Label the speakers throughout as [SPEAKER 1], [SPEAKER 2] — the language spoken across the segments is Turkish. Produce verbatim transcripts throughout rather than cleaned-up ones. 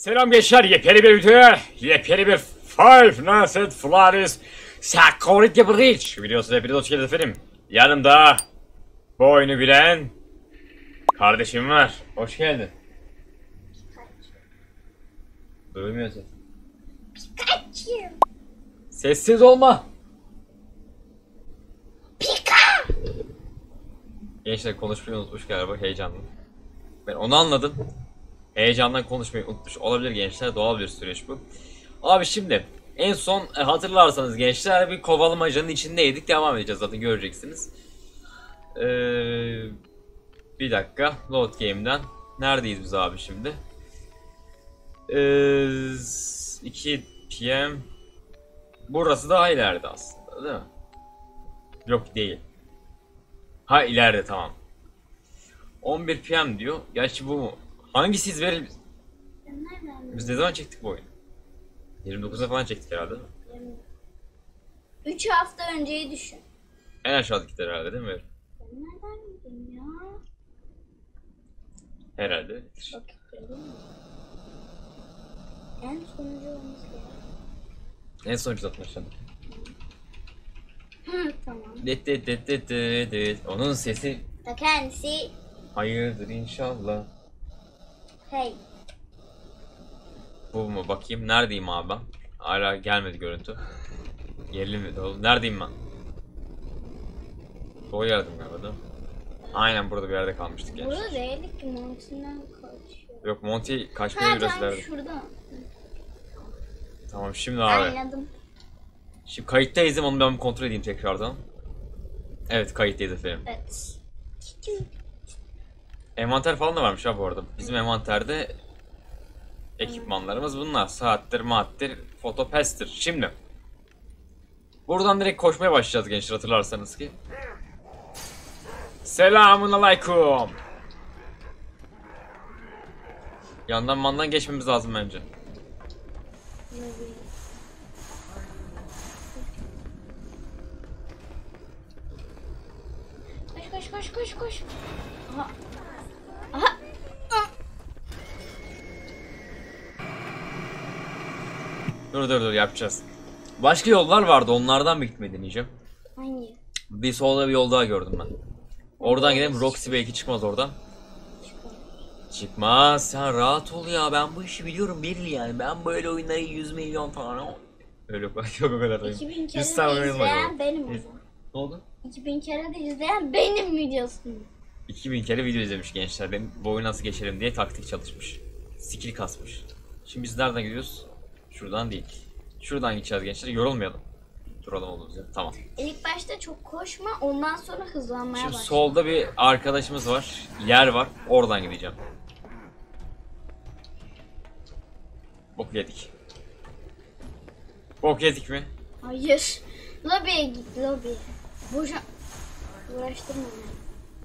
[SPEAKER 1] Selam gençler, yepyeni bir videoya, yepyeni bir Five Nights at Freddy's Security Breach videosuna hepiniz hoş geldiniz efendim. Yanımda bu oyunu bilen kardeşim var. Hoş geldin. Duymuyor ses.
[SPEAKER 2] Pikachu.
[SPEAKER 1] Sessiz olma.
[SPEAKER 2] Pika.
[SPEAKER 1] Gençler konuşmayı unutmuş galiba, heyecanlı. Ben onu anladım. Heyecandan konuşmayı unutmuş olabilir gençler, doğal bir süreç bu. Abi şimdi en son e, hatırlarsanız gençler bir kovalamacanın içindeydik, devam edeceğiz zaten göreceksiniz. Ee, bir dakika, load game'den neredeyiz biz abi şimdi? Ee, iki P M. Burası daha ileride aslında değil mi? Yok değil. Ha ileride, tamam. on bir P M diyor. Gerçi bu mu? Hangisi iz verir? Biz ne zaman çektik bu oyunu? yirmi dokuzda falan çektik herhalde değil mi?
[SPEAKER 2] üç hafta önceyi düşün.
[SPEAKER 1] En aşağıdakiler herhalde değil mi?
[SPEAKER 2] Ben nereden bileyim ya?
[SPEAKER 1] Herhalde.
[SPEAKER 2] Bak gelin mi? En sonuncu olması gerek.
[SPEAKER 1] En son zaten aşağıda.
[SPEAKER 2] Hı, tamam.
[SPEAKER 1] Det det det det det det. Onun sesi
[SPEAKER 2] Ta kendisi.
[SPEAKER 1] hayırdır inşallah.
[SPEAKER 2] Hey.
[SPEAKER 1] Bu mu? Bakayım neredeyim abi ben? Hala gelmedi görüntü. Yerli mi? Neredeyim ben? Doğru yerdim galiba değil mi? Aynen burada bir yerde kalmıştık gençler.
[SPEAKER 2] Burada değildik ki Monty'den kaçıyor.
[SPEAKER 1] Yok, Monty kaçmaya
[SPEAKER 2] Ha
[SPEAKER 1] biraz
[SPEAKER 2] tamam
[SPEAKER 1] ileride.
[SPEAKER 2] şurada.
[SPEAKER 1] Tamam şimdi abi.
[SPEAKER 2] Anladım.
[SPEAKER 1] Şimdi kayıttayız, onu ben bir kontrol edeyim tekrardan. Evet, kayıttayız efendim.
[SPEAKER 2] Evet.
[SPEAKER 1] Envanter falan da varmış ha bu arada. Bizim envanterde ekipmanlarımız bunlar. Saattir, maattir, fotopestir. Şimdi buradan direkt koşmaya başlayacağız gençler, hatırlarsanız ki. Selamun aleyküm. Yandan mandan geçmemiz lazım bence.
[SPEAKER 2] Koş koş koş koş koş. Aha. Aha.
[SPEAKER 1] Dur dur dur yapacağız. Başka yollar vardı, onlardan mı gitmeyi deneyeceğim.
[SPEAKER 2] Hangi?
[SPEAKER 1] Bir solda bir yol daha gördüm ben. Oradan gidelim, Roxy belki çıkmaz oradan. Çıkmaz, sen rahat ol ya, ben bu işi biliyorum belli yani, ben böyle oyunları yüz milyon falan. Öyle yok, yok o kadar değil.
[SPEAKER 2] iki bin kere
[SPEAKER 1] yüz tane
[SPEAKER 2] de
[SPEAKER 1] oyun var
[SPEAKER 2] izleyen
[SPEAKER 1] orada.
[SPEAKER 2] benim o
[SPEAKER 1] Yüz-
[SPEAKER 2] zaman.
[SPEAKER 1] Ne oldu?
[SPEAKER 2] iki bin kere de izleyen benim videosunu.
[SPEAKER 1] iki bin kere video izlemiş gençler, benim bu oyunu nasıl geçelim diye taktik çalışmış. Skill kasmış. Şimdi biz nereden gidiyoruz? Şuradan değil. Şuradan gideceğiz gençler, yorulmayalım. Duralım olduğumuz yer, tamam.
[SPEAKER 2] İlk başta çok koşma, ondan sonra hızlanmaya
[SPEAKER 1] Şimdi
[SPEAKER 2] başla.
[SPEAKER 1] solda bir arkadaşımız var, yer var, oradan gideceğim. Bok yedik. Bok yedik mi?
[SPEAKER 2] Hayır. Lobiye git, lobiye. Boşa... Uğraştırma beni.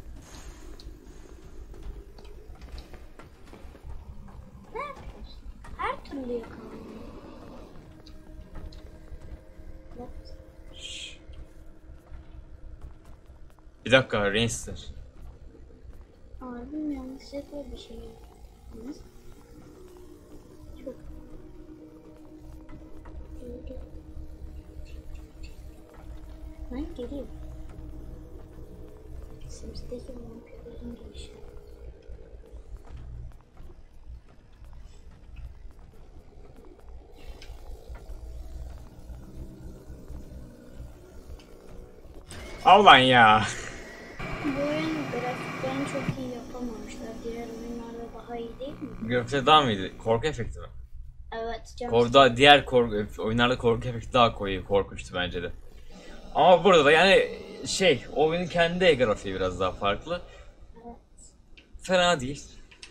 [SPEAKER 2] Ne yapıyorsun? Her türlü yakalanıyor.
[SPEAKER 1] Şşş. Bir dakika, Rainster.
[SPEAKER 2] Abim yanlışlıkla bir şey yaptınız. Çok... Ben geliyorum. Sims'teki vampirlerin gelişi.
[SPEAKER 1] Allah'ın ya.
[SPEAKER 2] Bu oyun grafiklerini çok iyi yapamamışlar. Diğer oyunlarda daha iyi değil mi?
[SPEAKER 1] Grafikler daha mıydı? Korku efekti mi?
[SPEAKER 2] Evet.
[SPEAKER 1] Korda diğer korku oyunlarda korku efekti daha koyu, korkunçtu bence de. Ama burada da yani şey, oyunun kendi grafiği biraz daha farklı.
[SPEAKER 2] Evet.
[SPEAKER 1] Fena değil.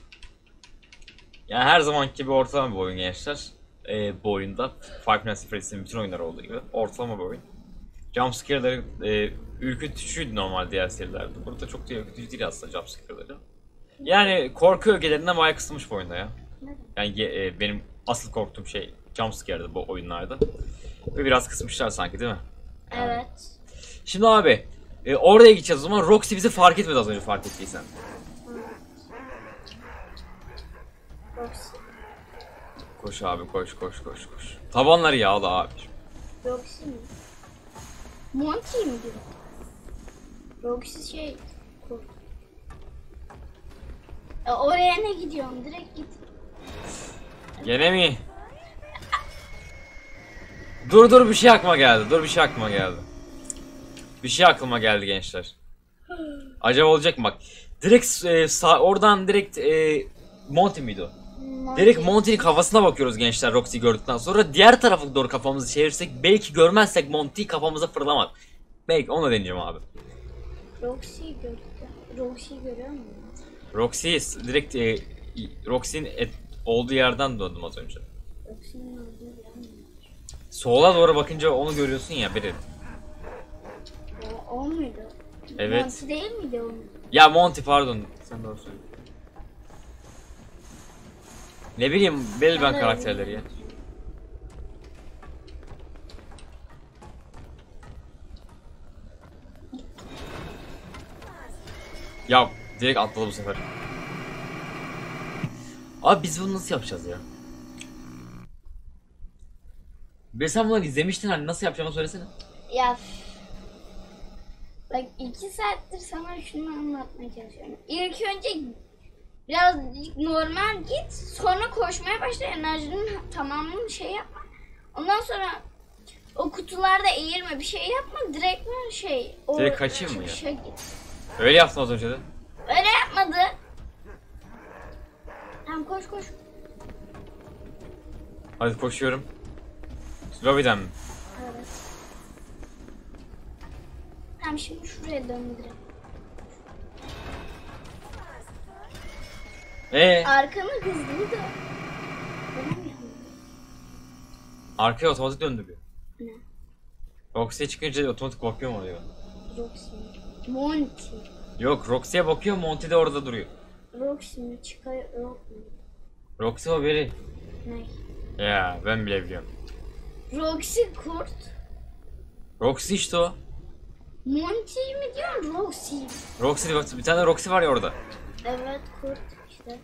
[SPEAKER 1] Yani her zamanki gibi ortalama bir oyun gençler. Ee, bu oyunda Five Nights at Freddy's'in bütün oyunları olduğu gibi ortalama bir oyun. Jumpscare'ları e, ürkütücüydü normal diğer serilerde. Burada çok da ürkütücü değil aslında jumpscare'ları. Yani korku ögelerinden bayağı kısılmış bu oyunda ya. Yani e, benim asıl korktuğum şey jumpscare'dı bu oyunlarda. Ve biraz kısmışlar sanki değil mi? Yani.
[SPEAKER 2] Evet.
[SPEAKER 1] Şimdi abi e, oraya gideceğiz o zaman. Roxy bizi fark etmedi az önce, fark ettiysen.
[SPEAKER 2] Roxy.
[SPEAKER 1] Koş abi koş koş koş koş. Tabanları yağlı abi.
[SPEAKER 2] Roxy mi? Monty mi diyor? Roxy şey... Kurt. E, oraya ne gidiyorsun? Direkt git.
[SPEAKER 1] Gene mi? Dur dur bir şey aklıma geldi. Dur bir şey aklıma geldi. Bir şey aklıma geldi gençler. Acaba olacak mı bak. Direkt e, sağ, oradan direkt e, Monty miydi o?
[SPEAKER 2] Monty.
[SPEAKER 1] Direkt Monty'nin kafasına bakıyoruz gençler Roxy gördükten sonra. Diğer tarafa doğru kafamızı çevirirsek belki görmezsek Monty'yi kafamıza fırlamaz. Belki onu deneyeceğim abi.
[SPEAKER 2] Roxy'yi gördük. Roxy'yi görüyor musun?
[SPEAKER 1] Roxy direkt e, Roxy'nin et- olduğu yerden döndüm az önce.
[SPEAKER 2] Roxy'nin olduğu yer mi?
[SPEAKER 1] Sola doğru bakınca onu görüyorsun ya biri.
[SPEAKER 2] O, o muydu?
[SPEAKER 1] Evet.
[SPEAKER 2] Monty değil miydi o?
[SPEAKER 1] Ya Monty pardon. Sen doğru söylüyorsun. Ne bileyim belli ben karakterleri ya. Ya direkt atladı bu sefer. Abi biz bunu nasıl yapacağız ya? Be sen bunları izlemiştin hani nasıl yapacağımı söylesene.
[SPEAKER 2] Ya bak iki saattir sana şunu anlatmaya çalışıyorum. İlk önce biraz normal git, sonra koşmaya başla, enerjinin tamamını şey yapma. Ondan sonra o kutularda eğilme, bir şey yapma, direkt mi şey o
[SPEAKER 1] Direkt kaçayım mı ya?
[SPEAKER 2] çıkışa git.
[SPEAKER 1] Öyle yaptın az önce de.
[SPEAKER 2] Öyle yapmadı. Tamam koş koş.
[SPEAKER 1] Hadi koşuyorum. Lobby'den mi?
[SPEAKER 2] Evet. Tamam şimdi şuraya döndürelim.
[SPEAKER 1] Ee,
[SPEAKER 2] Arkanı hızlı da.
[SPEAKER 1] arkaya otomatik döndürüyor.
[SPEAKER 2] Ne?
[SPEAKER 1] Roxy'ye çıkınca otomatik bakıyor mu oluyor?
[SPEAKER 2] Roxy. Monty.
[SPEAKER 1] Yok Roxy'ye bakıyor Monty de orada duruyor.
[SPEAKER 2] Roxy mi çıkar yok mu?
[SPEAKER 1] Roxy o biri.
[SPEAKER 2] Ne?
[SPEAKER 1] Ya ben bile biliyorum.
[SPEAKER 2] Roxy kurt.
[SPEAKER 1] Roxy işte o.
[SPEAKER 2] Monty mi diyorsun Roxy?
[SPEAKER 1] Roxy bak bir tane Roxy var ya orada.
[SPEAKER 2] Evet kurt işte.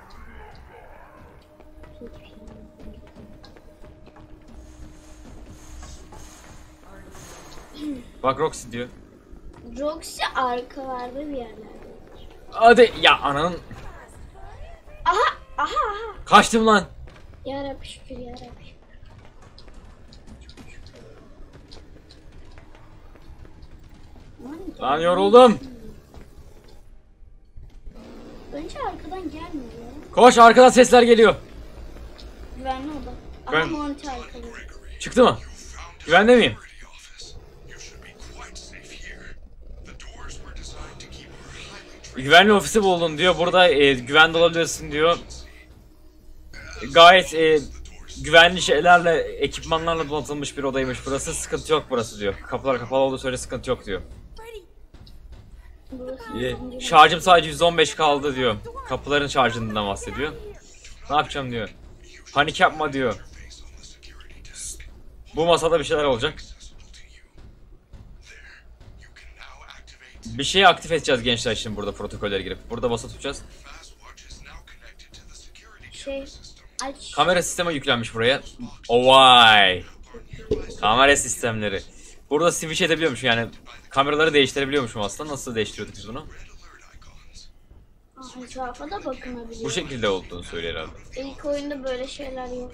[SPEAKER 1] Bak Roxy diyor.
[SPEAKER 2] Roxy arkalarda bir yerlerde.
[SPEAKER 1] Hadi ya ananın.
[SPEAKER 2] Aha aha aha.
[SPEAKER 1] Kaçtım lan.
[SPEAKER 2] Yarabbi şükür yarabbi şükür.
[SPEAKER 1] Lan yoruldum.
[SPEAKER 2] Önce arkadan gelmiyor ya.
[SPEAKER 1] Koş arkadan sesler geliyor.
[SPEAKER 2] Güvenli oda. Aha
[SPEAKER 1] Ben-
[SPEAKER 2] Monty arkada.
[SPEAKER 1] Çıktı mı? Güvende miyim? Güvenli ofisi buldun diyor. Burada e, güvende olabilirsin diyor. Gayet e, güvenli şeylerle, ekipmanlarla donatılmış bir odaymış burası. Sıkıntı yok burası diyor. Kapılar kapalı olduğu sürece sıkıntı yok diyor.
[SPEAKER 2] Burası
[SPEAKER 1] E,
[SPEAKER 2] ikinci
[SPEAKER 1] şarjım sadece yüz on beş kaldı diyor. Kapıların şarjından bahsediyor. Ne yapacağım diyor. Panik yapma diyor. Bu masada bir şeyler olacak. Bir şeyi aktif edeceğiz gençler şimdi burada protokollere girip. Burada basılı tutacağız.
[SPEAKER 2] şey aç.
[SPEAKER 1] Kamera sistemi yüklenmiş buraya. Oh vay. Kamera sistemleri. Burada switch edebiliyormuş yani. Kameraları değiştirebiliyormuşum aslında. Nasıl değiştiriyorduk biz bunu?
[SPEAKER 2] Aa, etrafa da bakınabiliyor.
[SPEAKER 1] Bu şekilde olduğunu söylüyor herhalde.
[SPEAKER 2] İlk oyunda böyle şeyler yok.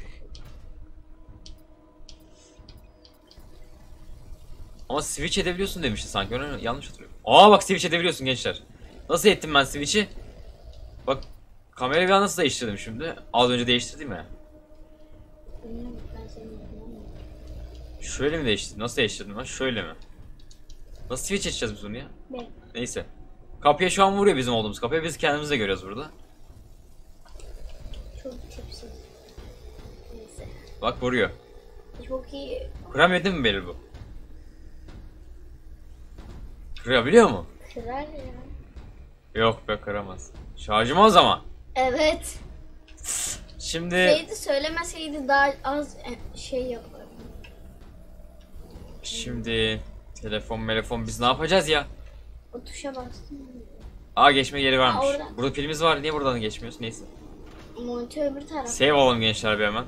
[SPEAKER 1] Ama switch edebiliyorsun demişti sanki. Onu yanlış hatırlıyorum. Aa bak switch edebiliyorsun gençler. Nasıl ettim ben switch'i? Bak kamerayı ben nasıl değiştirdim şimdi? Az önce değiştirdim ya.
[SPEAKER 2] Bilmiyorum, ben seni bilmiyorum.
[SPEAKER 1] Şöyle mi değiştirdim? Nasıl değiştirdim ben? Şöyle mi? Nasıl switch edeceğiz biz bunu ya?
[SPEAKER 2] Ben.
[SPEAKER 1] Neyse. Kapıya şu an vuruyor bizim olduğumuz kapıya. Biz kendimiz de görüyoruz burada.
[SPEAKER 2] Çok tipsiz. Neyse.
[SPEAKER 1] Bak vuruyor.
[SPEAKER 2] Çok iyi.
[SPEAKER 1] Kıramıyor mi Beril bu? Kırabiliyor mu?
[SPEAKER 2] Kırar ya.
[SPEAKER 1] Yok be kıramaz. Şarjım o zaman.
[SPEAKER 2] Evet.
[SPEAKER 1] Şimdi
[SPEAKER 2] Şeydi söylemeseydi daha az e, şey yapardım.
[SPEAKER 1] şimdi telefon telefon biz ne yapacağız ya?
[SPEAKER 2] O tuşa bastım.
[SPEAKER 1] Aa geçme yeri varmış.
[SPEAKER 2] Aa, orada.
[SPEAKER 1] Burada pilimiz var. Niye buradan geçmiyoruz? Neyse.
[SPEAKER 2] Monty öbür taraf.
[SPEAKER 1] Save alalım gençler bir hemen.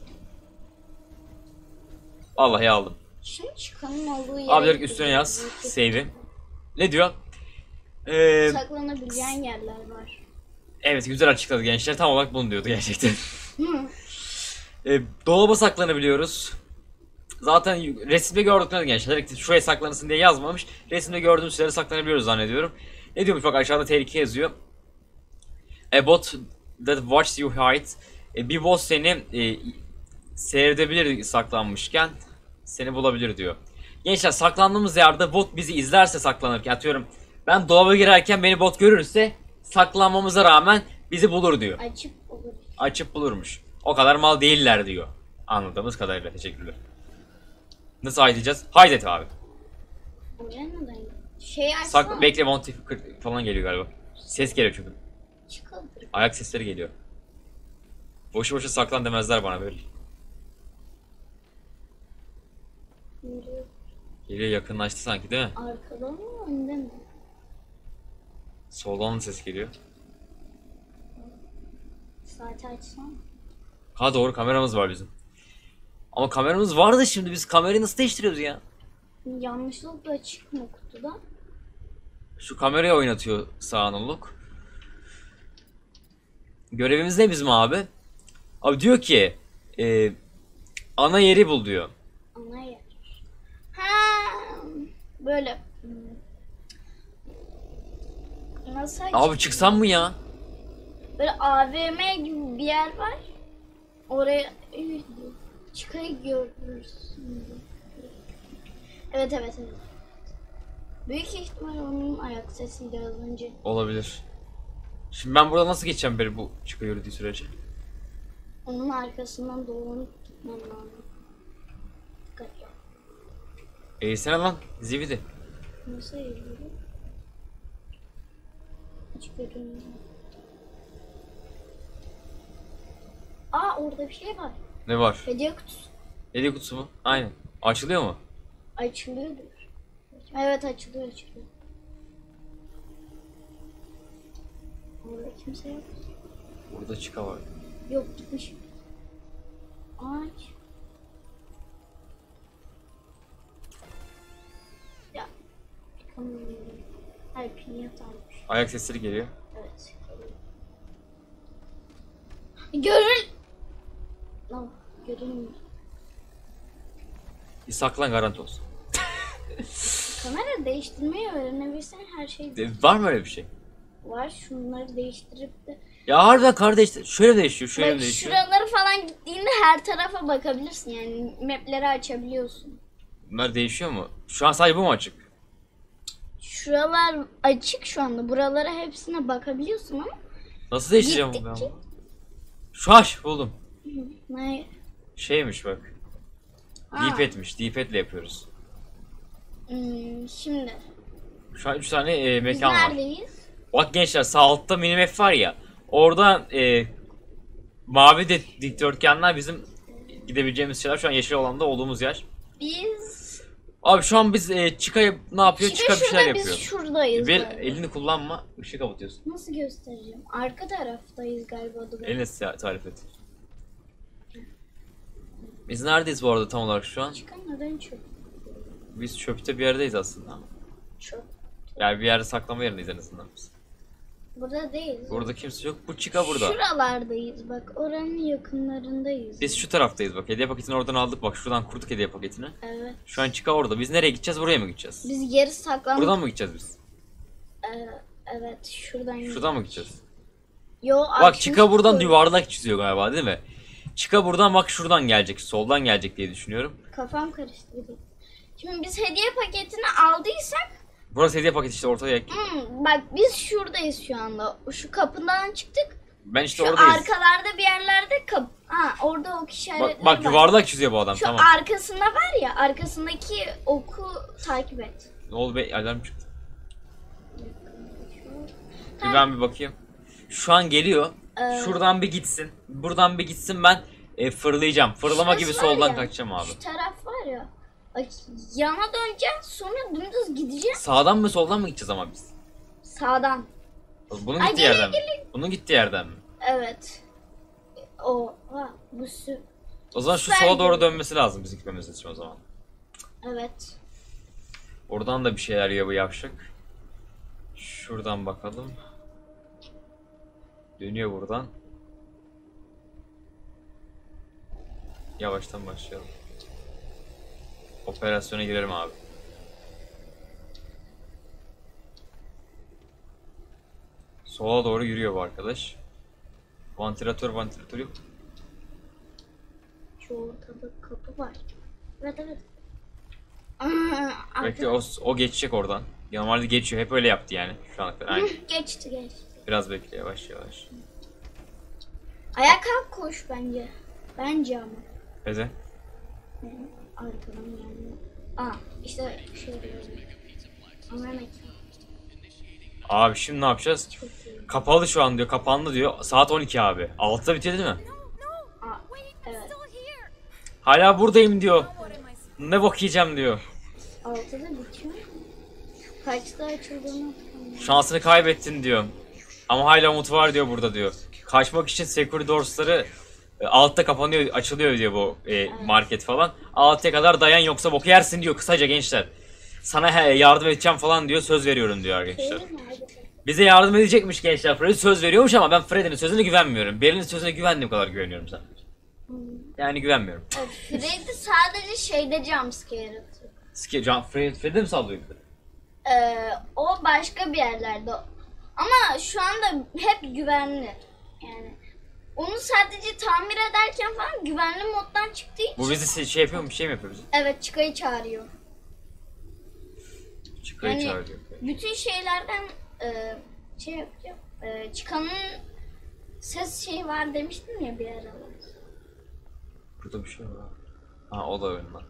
[SPEAKER 1] Vallahi aldım.
[SPEAKER 2] Şimdi çıkanın olduğu yere
[SPEAKER 1] Abi direkt
[SPEAKER 2] gidiyoruz.
[SPEAKER 1] üstüne yaz.
[SPEAKER 2] Büyük
[SPEAKER 1] Save'i. Ne diyor? Ee,
[SPEAKER 2] saklanabileceğin yerler var.
[SPEAKER 1] evet güzel açıkladı gençler. Tam olarak bunu diyordu gerçekten.
[SPEAKER 2] Hı.
[SPEAKER 1] Ee, dolaba saklanabiliyoruz. Zaten resimde gördükleriniz gençler. Direkt şuraya saklanırsın diye yazmamış. Resimde gördüğümüz şeylere saklanabiliyoruz zannediyorum. Ne diyormuş bak aşağıda tehlike yazıyor. A bot that watches you hide. E, bir bot seni e, seyredebilir saklanmışken seni bulabilir diyor. Gençler saklandığımız yerde bot bizi izlerse saklanırken atıyorum ben dolaba girerken beni bot görürse saklanmamıza rağmen bizi bulur diyor.
[SPEAKER 2] Açıp olur.
[SPEAKER 1] Açıp bulurmuş. O kadar mal değiller diyor. Anladığımız kadarıyla teşekkürler. Nasıl haydayacağız? Haydet abi.
[SPEAKER 2] Oraya neden? Şey açsana.
[SPEAKER 1] Sak bekle Monty falan geliyor galiba. Ses geliyor çünkü.
[SPEAKER 2] Çıkalım.
[SPEAKER 1] Ayak sesleri geliyor. Boşu boşu saklan demezler bana böyle.
[SPEAKER 2] Yürü.
[SPEAKER 1] Geliyor yakınlaştı sanki değil mi?
[SPEAKER 2] Arkada mı önde mi?
[SPEAKER 1] Soldan da ses geliyor.
[SPEAKER 2] Saati açsam.
[SPEAKER 1] Ha doğru kameramız var bizim. Ama kameramız vardı şimdi biz kamerayı nasıl değiştiriyoruz ya?
[SPEAKER 2] Yanlışlıkla çıkma kutudan.
[SPEAKER 1] Şu kamerayı oynatıyor sağınlık. Görevimiz ne bizim abi? Abi diyor ki e, ana yeri bul diyor.
[SPEAKER 2] Ana yer. Ha, böyle. Nasıl
[SPEAKER 1] Abi
[SPEAKER 2] açayım?
[SPEAKER 1] çıksam mı ya?
[SPEAKER 2] Böyle A V M gibi bir yer var. Oraya çıkayı görürsün. Evet evet evet. Büyük ihtimal onun ayak sesiydi az önce.
[SPEAKER 1] Olabilir. Şimdi ben burada nasıl geçeceğim beri bu çıkıyor yürüdüğü sürece?
[SPEAKER 2] Onun arkasından dolanıp gitmem lazım. Dikkat et.
[SPEAKER 1] Eğilsene lan zibidi.
[SPEAKER 2] Nasıl eğiliyor? Hiç görünmüyor. Aa orada bir şey var.
[SPEAKER 1] Ne var?
[SPEAKER 2] Hediye kutusu.
[SPEAKER 1] Hediye kutusu mu? Aynen. Açılıyor mu?
[SPEAKER 2] Açılıyordur. Evet açılıyor açılıyor. Orada kimse yok.
[SPEAKER 1] Burada çıka var.
[SPEAKER 2] Yok gitmiş. Aç. Ya. Çıkamıyorum. Hayır pinyat almış.
[SPEAKER 1] Ayak sesleri geliyor.
[SPEAKER 2] Evet. Görül. Lan görünmüyor.
[SPEAKER 1] Bir saklan garanti olsun.
[SPEAKER 2] Kamera değiştirmeyi öğrenebilsen her şey
[SPEAKER 1] De- Var mı öyle bir şey?
[SPEAKER 2] var. Şunları değiştirip de.
[SPEAKER 1] Ya harbiden kardeş şöyle değişiyor, şöyle
[SPEAKER 2] Bak
[SPEAKER 1] değişiyor.
[SPEAKER 2] şuraları falan gittiğinde her tarafa bakabilirsin yani mapleri açabiliyorsun.
[SPEAKER 1] Bunlar değişiyor mu? Şu an sadece bu mu açık?
[SPEAKER 2] Şuralar açık şu anda. Buralara hepsine bakabiliyorsun ama.
[SPEAKER 1] Nasıl değiştireceğim ben
[SPEAKER 2] Gittikçe-
[SPEAKER 1] bunu? Şu aş buldum.
[SPEAKER 2] Ne?
[SPEAKER 1] Şeymiş bak.
[SPEAKER 2] Ha,
[SPEAKER 1] D-pad'miş. D-pad'le yapıyoruz.
[SPEAKER 2] hmm, şimdi
[SPEAKER 1] Şu an üç tane e,
[SPEAKER 2] biz
[SPEAKER 1] mekan var.
[SPEAKER 2] neredeyiz?
[SPEAKER 1] Bak gençler sağ altta minimap var ya. Orada e, mavi de dikdörtgenler bizim gidebileceğimiz şeyler. Şu an yeşil alanda olduğumuz yer.
[SPEAKER 2] Biz
[SPEAKER 1] Abi şu an biz e, Chica ne yapıyor?
[SPEAKER 2] Chica
[SPEAKER 1] Chica bir şeyler
[SPEAKER 2] şurada, biz
[SPEAKER 1] yapıyor.
[SPEAKER 2] şuradayız.
[SPEAKER 1] Ver
[SPEAKER 2] galiba.
[SPEAKER 1] elini kullanma. Işığı kapatıyorsun.
[SPEAKER 2] Nasıl göstereceğim? Arka taraftayız galiba. Dur.
[SPEAKER 1] Eline ta- tarif et. Biz neredeyiz bu arada tam olarak şu an?
[SPEAKER 2] Çıkan neden çöp?
[SPEAKER 1] Biz çöpte bir yerdeyiz aslında.
[SPEAKER 2] Çöp.
[SPEAKER 1] Yani bir yerde saklama yerindeyiz en azından biz.
[SPEAKER 2] Burada değiliz.
[SPEAKER 1] Burada kimse yok. Bu Chica burada.
[SPEAKER 2] Şuralardayız bak. Oranın yakınlarındayız.
[SPEAKER 1] Biz şu taraftayız bak. Hediye paketini oradan aldık bak. Şuradan kurduk hediye paketini.
[SPEAKER 2] Evet.
[SPEAKER 1] Şu an Chica orada. Biz nereye gideceğiz? Buraya mı gideceğiz?
[SPEAKER 2] Biz geri saklandık.
[SPEAKER 1] Buradan mı gideceğiz biz?
[SPEAKER 2] Ee, evet şuradan.
[SPEAKER 1] Şuradan mı gideceğiz?
[SPEAKER 2] Yo,
[SPEAKER 1] Bak
[SPEAKER 2] açmış
[SPEAKER 1] Chica buradan
[SPEAKER 2] koy-
[SPEAKER 1] yuvarlak çiziyor galiba değil mi? Chica buradan bak şuradan gelecek. Soldan gelecek diye düşünüyorum.
[SPEAKER 2] Kafam karıştı. bir dakika. Şimdi biz hediye paketini aldıysak
[SPEAKER 1] Burası hediye paketi işte ortaya ek.
[SPEAKER 2] hmm, bak biz şuradayız şu anda. Şu kapıdan çıktık.
[SPEAKER 1] Ben işte
[SPEAKER 2] Şu
[SPEAKER 1] oradayız.
[SPEAKER 2] arkalarda bir yerlerde kap. Ha orada ok işaretleri
[SPEAKER 1] Bak, bak
[SPEAKER 2] var.
[SPEAKER 1] yuvarlak çiziyor bu adam
[SPEAKER 2] Şu
[SPEAKER 1] tamam.
[SPEAKER 2] arkasında var ya arkasındaki oku takip et.
[SPEAKER 1] Ne oldu be alarm çıktı. Bir
[SPEAKER 2] Ha,
[SPEAKER 1] ben bir bakayım. Şu an geliyor.
[SPEAKER 2] Ee,
[SPEAKER 1] Şuradan bir gitsin. Buradan bir gitsin ben e, fırlayacağım. Fırlama gibi
[SPEAKER 2] şurası var
[SPEAKER 1] soldan
[SPEAKER 2] ya,
[SPEAKER 1] kaçacağım abi.
[SPEAKER 2] Şu taraf var ya. Bak yana döneceğiz sonra dümdüz gideceğiz
[SPEAKER 1] Sağdan mı soldan mı gideceğiz ama biz?
[SPEAKER 2] sağdan.
[SPEAKER 1] Bunun
[SPEAKER 2] Ay,
[SPEAKER 1] gittiği
[SPEAKER 2] geliyor,
[SPEAKER 1] yerden mi?
[SPEAKER 2] geliyor.
[SPEAKER 1] Bunun gittiği yerden mi?
[SPEAKER 2] Evet. Oha bu sü...
[SPEAKER 1] O zaman şu
[SPEAKER 2] Süper
[SPEAKER 1] sola doğru
[SPEAKER 2] gibi.
[SPEAKER 1] dönmesi lazım bizim gitmemiz için o zaman.
[SPEAKER 2] Evet.
[SPEAKER 1] Oradan da bir şeyler ya bu yavşak. Şuradan bakalım. Dönüyor buradan. Yavaştan başlayalım. Operasyona girelim abi. Sola doğru yürüyor bu arkadaş. Vantilatör vantilatör yok.
[SPEAKER 2] Şu ortada kapı var. Evet evet. Aa,
[SPEAKER 1] Belki o, o geçecek oradan. Normalde geçiyor. Hep öyle yaptı yani. Şu ana kadar. Aynen.
[SPEAKER 2] geçti geçti.
[SPEAKER 1] Biraz bekle yavaş yavaş.
[SPEAKER 2] Ayağa kalk koş bence. Bence ama.
[SPEAKER 1] Eze.
[SPEAKER 2] Benim arkadan yani. Aa işte şey diyorum. Ama mekan.
[SPEAKER 1] Abi şimdi ne yapacağız?
[SPEAKER 2] Çok iyi.
[SPEAKER 1] Kapalı şu an diyor. Kapandı diyor. Saat on iki abi. altıda bitiyor değil mi?
[SPEAKER 2] Aa, evet.
[SPEAKER 1] Hala buradayım diyor. Ne bok yiyeceğim diyor.
[SPEAKER 2] Altıda bitiyor. Kaçta açıldığını hatırlamıyorum.
[SPEAKER 1] Şansını kaybettin diyor. Ama hala umut var diyor burada diyor. Kaçmak için security doors'ları e, altta kapanıyor, açılıyor diyor bu e, market falan. altıya kadar dayan yoksa boku yersin diyor kısaca gençler. Sana he, yardım edeceğim falan diyor, söz veriyorum diyor arkadaşlar.
[SPEAKER 2] Şey mi? Hadi.
[SPEAKER 1] Bize yardım edecekmiş gençler. Freddy söz veriyormuş ama ben Freddy'nin sözüne güvenmiyorum. Berlin'in sözüne güvendiğim kadar güveniyorum sana. Yani güvenmiyorum.
[SPEAKER 2] Evet, Freddy sadece şeyde jumpscare atıyor.
[SPEAKER 1] Ski, Can, Freddy, Freddy mi sallıyor?
[SPEAKER 2] Ee, o başka bir yerlerde. Ama şu anda hep güvenli. Yani onu sadece tamir ederken falan güvenli moddan çıktığı için.
[SPEAKER 1] Bu bizi şey yapıyor mu? Bir şey mi yapıyor bizi?
[SPEAKER 2] Evet Çıkay'ı çağırıyor.
[SPEAKER 1] Çıkayı
[SPEAKER 2] Yani
[SPEAKER 1] çağırıyor.
[SPEAKER 2] bütün şeylerden e, şey yapacağım. E, Çıkan'ın ses şeyi var demiştim ya bir aralar.
[SPEAKER 1] Burada bir şey var. Ha o da oyundan.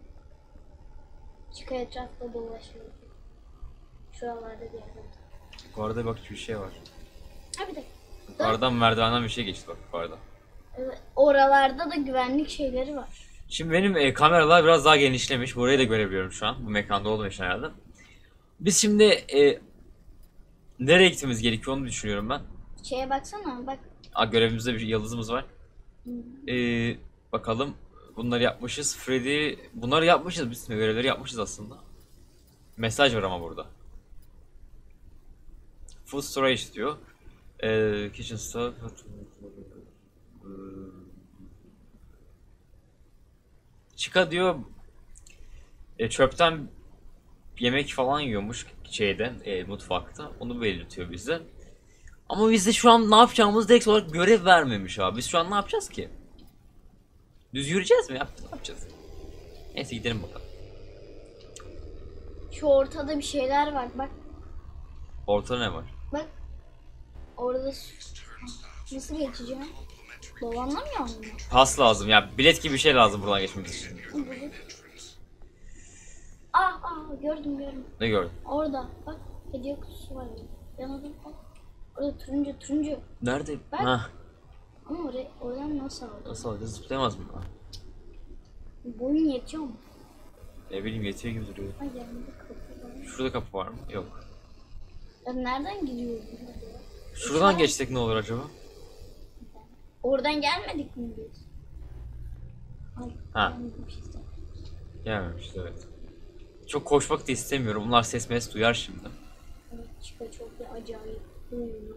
[SPEAKER 2] Çıkay etrafta dolaşıyor. Şuralarda bir yerde.
[SPEAKER 1] Yukarıda bak bir şey var.
[SPEAKER 2] Ha bir de.
[SPEAKER 1] Yukarıdan merdivenden bir şey geçti bak yukarıda.
[SPEAKER 2] Evet, oralarda da güvenlik şeyleri var.
[SPEAKER 1] Şimdi benim e, kameralar biraz daha genişlemiş. Burayı da görebiliyorum şu an. Bu mekanda olduğum için herhalde. Biz şimdi e, nereye gitmemiz gerekiyor onu düşünüyorum ben.
[SPEAKER 2] Şeye baksana bak.
[SPEAKER 1] Aa, görevimizde bir yıldızımız var. E, bakalım. Bunları yapmışız. Freddy... Bunları yapmışız. Biz görevleri yapmışız aslında. Mesaj var ama burada. Food storage diyor. E, kitchen stuff. Chica diyor e, çöpten yemek falan yiyormuş şeyden e, mutfakta. Onu belirtiyor bize. Ama bize şu an ne yapacağımız direkt olarak görev vermemiş abi. Biz şu an ne yapacağız ki? Düz yürüyeceğiz mi? Yap, ne yapacağız? Neyse gidelim bakalım.
[SPEAKER 2] Şu ortada bir şeyler var bak.
[SPEAKER 1] Ortada ne var?
[SPEAKER 2] Bak. Orada su- nasıl geçeceğim? Dolanamıyor mu?
[SPEAKER 1] Pas lazım ya. Bilet gibi bir şey lazım buradan geçmemiz için.
[SPEAKER 2] Aa aa gördüm gördüm.
[SPEAKER 1] Ne gördün?
[SPEAKER 2] Orada bak hediye kutusu var. Yanında bak. Orada turuncu turuncu.
[SPEAKER 1] Nerede?
[SPEAKER 2] Bak.
[SPEAKER 1] Ha.
[SPEAKER 2] Ama oraya, oradan nasıl aldın?
[SPEAKER 1] Nasıl alacağız? Zıplayamaz mı?
[SPEAKER 2] Boyun yetiyor mu?
[SPEAKER 1] Ne bileyim yetiyor gibi duruyor.
[SPEAKER 2] Ay yanında kapı var.
[SPEAKER 1] Şurada kapı var mı? Yok.
[SPEAKER 2] Ya nereden gidiyoruz?
[SPEAKER 1] Şuradan geçsek ne olur acaba?
[SPEAKER 2] Oradan gelmedik mi biz? Ay,
[SPEAKER 1] Ha.
[SPEAKER 2] gelmemişiz de.
[SPEAKER 1] Gelmemişiz evet. Çok koşmak da istemiyorum. Bunlar ses mes duyar şimdi.
[SPEAKER 2] Evet Chica çok bir acayip. Hmm.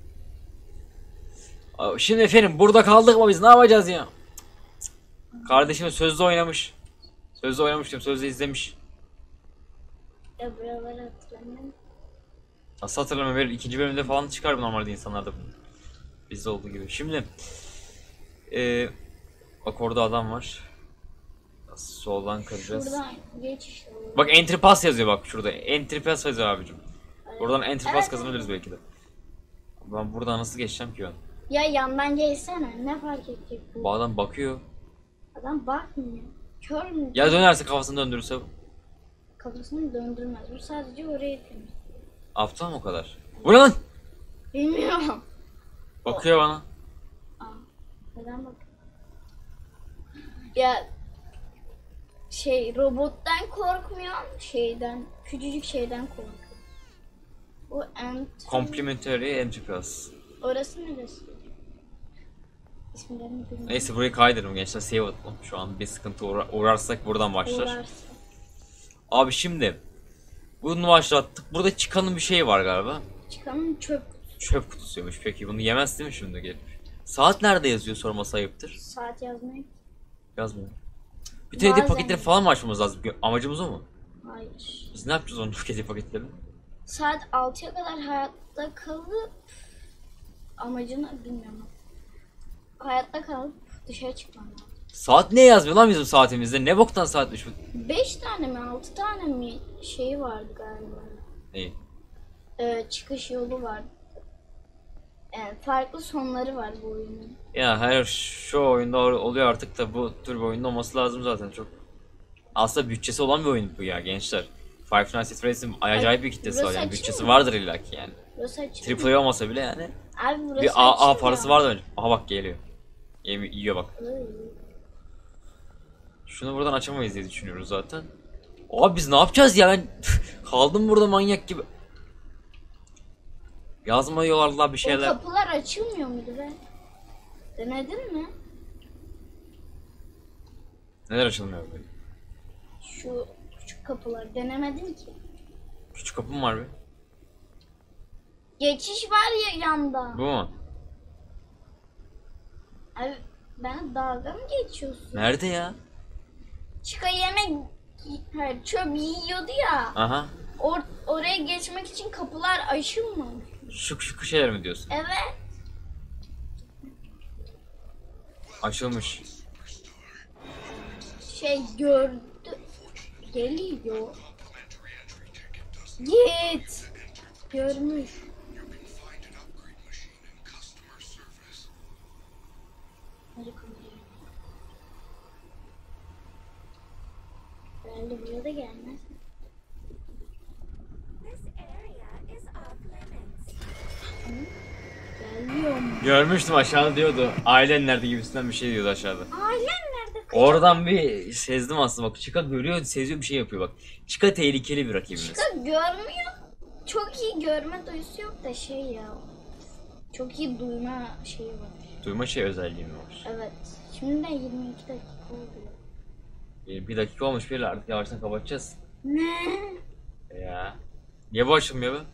[SPEAKER 1] Aa, şimdi efendim burada kaldık mı biz ne yapacağız ya? Kardeşim sözlü oynamış. Sözlü oynamış diyorum sözlü izlemiş.
[SPEAKER 2] Ya buraları hatırlamıyorum.
[SPEAKER 1] Nasıl hatırlamıyorum böyle ikinci bölümde falan çıkar bu normalde insanlarda bunu. Bizde olduğu gibi. Şimdi ee, bak orada adam var. Soldan kıracağız.
[SPEAKER 2] Şuradan geç işte.
[SPEAKER 1] Bak entry pass yazıyor bak şurada. Entry pass yazıyor abicim. Buradan entry pass
[SPEAKER 2] Evet.
[SPEAKER 1] kazanabiliriz belki de. Ben buradan nasıl geçeceğim ki ben?
[SPEAKER 2] Ya yandan geçsene. Ne fark edecek bu?
[SPEAKER 1] Bu adam bakıyor.
[SPEAKER 2] Adam bakmıyor. Kör mü?
[SPEAKER 1] Ya dönerse kafasını döndürürse
[SPEAKER 2] Kafasını döndürmez. Bu sadece orayı temizliyor.
[SPEAKER 1] aptal mı o kadar? Bu ne lan?
[SPEAKER 2] Bilmiyorum.
[SPEAKER 1] Bakıyor bana.
[SPEAKER 2] Aa, neden bak? Ya şey robottan korkmuyor, şeyden küçücük şeyden korkuyor. Bu ent.
[SPEAKER 1] Complimentary entry pass.
[SPEAKER 2] Orası neresi? İsimlerini bilmiyorum.
[SPEAKER 1] Neyse burayı kaydırırım gençler. Save atalım. Şu an bir sıkıntı uğra- uğrarsak buradan başlar.
[SPEAKER 2] Uğrarsın.
[SPEAKER 1] Abi şimdi bunu başlattık. Burada çıkanın bir şey var galiba.
[SPEAKER 2] Çıkanın çöp
[SPEAKER 1] Çöp kutusuymuş. Peki bunu yemez değil mi şimdi gelip? Saat nerede yazıyor sorması ayıptır.
[SPEAKER 2] saat yazmayı.
[SPEAKER 1] Yazmıyor. Bütün hediye
[SPEAKER 2] Bazen-
[SPEAKER 1] paketleri falan mı açmamız lazım? Amacımız o mu?
[SPEAKER 2] Hayır.
[SPEAKER 1] Biz ne yapacağız onun hediye paketlerini?
[SPEAKER 2] Saat altıya kadar hayatta kalıp amacını bilmiyorum. Hayatta kalıp dışarı çıkmam lazım.
[SPEAKER 1] Saat ne yazmıyor lan bizim saatimizde? Ne boktan saatmiş bu?
[SPEAKER 2] beş tane mi altı tane mi şeyi vardı galiba.
[SPEAKER 1] Neyi?
[SPEAKER 2] Ee, çıkış yolu vardı. Yani farklı sonları var bu oyunun.
[SPEAKER 1] Ya her şu oyunda ol- oluyor artık da bu tür bir oyunda olması lazım zaten çok. Aslında bütçesi olan bir oyun bu ya gençler. Five Nights at Freddy's'in acayip bir kitlesi var
[SPEAKER 2] burası
[SPEAKER 1] yani
[SPEAKER 2] açık
[SPEAKER 1] bütçesi
[SPEAKER 2] mı?
[SPEAKER 1] vardır illaki yani.
[SPEAKER 2] Burası açık.
[SPEAKER 1] Triple A olmasa bile yani
[SPEAKER 2] Abi burası
[SPEAKER 1] bir A, A
[SPEAKER 2] açık
[SPEAKER 1] parası
[SPEAKER 2] ya.
[SPEAKER 1] vardı önce. Aha bak geliyor. Yemi yiyor bak.
[SPEAKER 2] Iy.
[SPEAKER 1] Şunu buradan açamayız diye düşünüyoruz zaten. Abi biz ne yapacağız ya ben kaldım burada manyak gibi. Yazmıyorlar bir
[SPEAKER 2] O
[SPEAKER 1] şeyler.
[SPEAKER 2] kapılar açılmıyor muydu be? Denedin mi?
[SPEAKER 1] Neler açılmıyor böyle?
[SPEAKER 2] Şu küçük kapılar denemedin ki.
[SPEAKER 1] Küçük kapı mı var be?
[SPEAKER 2] Geçiş var ya yanda.
[SPEAKER 1] Bu mu?
[SPEAKER 2] Abi ben dalga mı geçiyorsun?
[SPEAKER 1] Nerede ya?
[SPEAKER 2] Çıka yemek hayır, çöp yiyordu ya.
[SPEAKER 1] Aha.
[SPEAKER 2] Or oraya geçmek için kapılar açılmamış.
[SPEAKER 1] Şu şu şeyler mi diyorsun?
[SPEAKER 2] Evet.
[SPEAKER 1] Açılmış.
[SPEAKER 2] Şey gördü. Geliyor. Git. Görmüş. Hadi kameraya. Herhalde buraya da gelmez.
[SPEAKER 3] This area is off limits.
[SPEAKER 2] Geliyorum.
[SPEAKER 1] Görmüştüm aşağıda diyordu. Ailen nerede gibisinden bir şey diyordu aşağıda.
[SPEAKER 2] Ailen nerede?
[SPEAKER 1] Oradan bir sezdim aslında bak. Chica görüyor, seziyor bir şey yapıyor bak. Chica tehlikeli bir rakibimiz.
[SPEAKER 2] Çıka görmüyor. Çok iyi görme duyusu yok da şey ya. Çok iyi duyma şeyi var.
[SPEAKER 1] Duyma şey özelliği mi var?
[SPEAKER 2] Evet. Şimdi de yirmi iki dakika oldu.
[SPEAKER 1] Bir, bir dakika olmuş bir artık yavaştan kapatacağız.
[SPEAKER 2] Ne?
[SPEAKER 1] Ya. Niye bu açılmıyor be?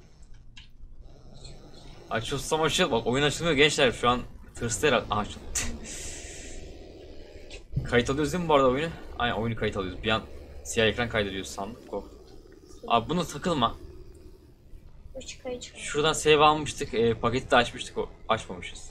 [SPEAKER 1] Açılsam açıl. Bak oyun açılmıyor gençler şu an tırstı herhalde. Aha açıldı. Kayıt alıyoruz değil mi bu arada oyunu? Aynen oyunu kayıt alıyoruz. Bir an siyah ekran kaydırıyoruz sandık o. Abi bunu takılma.
[SPEAKER 2] Bu çıkayı çıkar.
[SPEAKER 1] Şuradan save almıştık. E, paketi de açmıştık. O, açmamışız.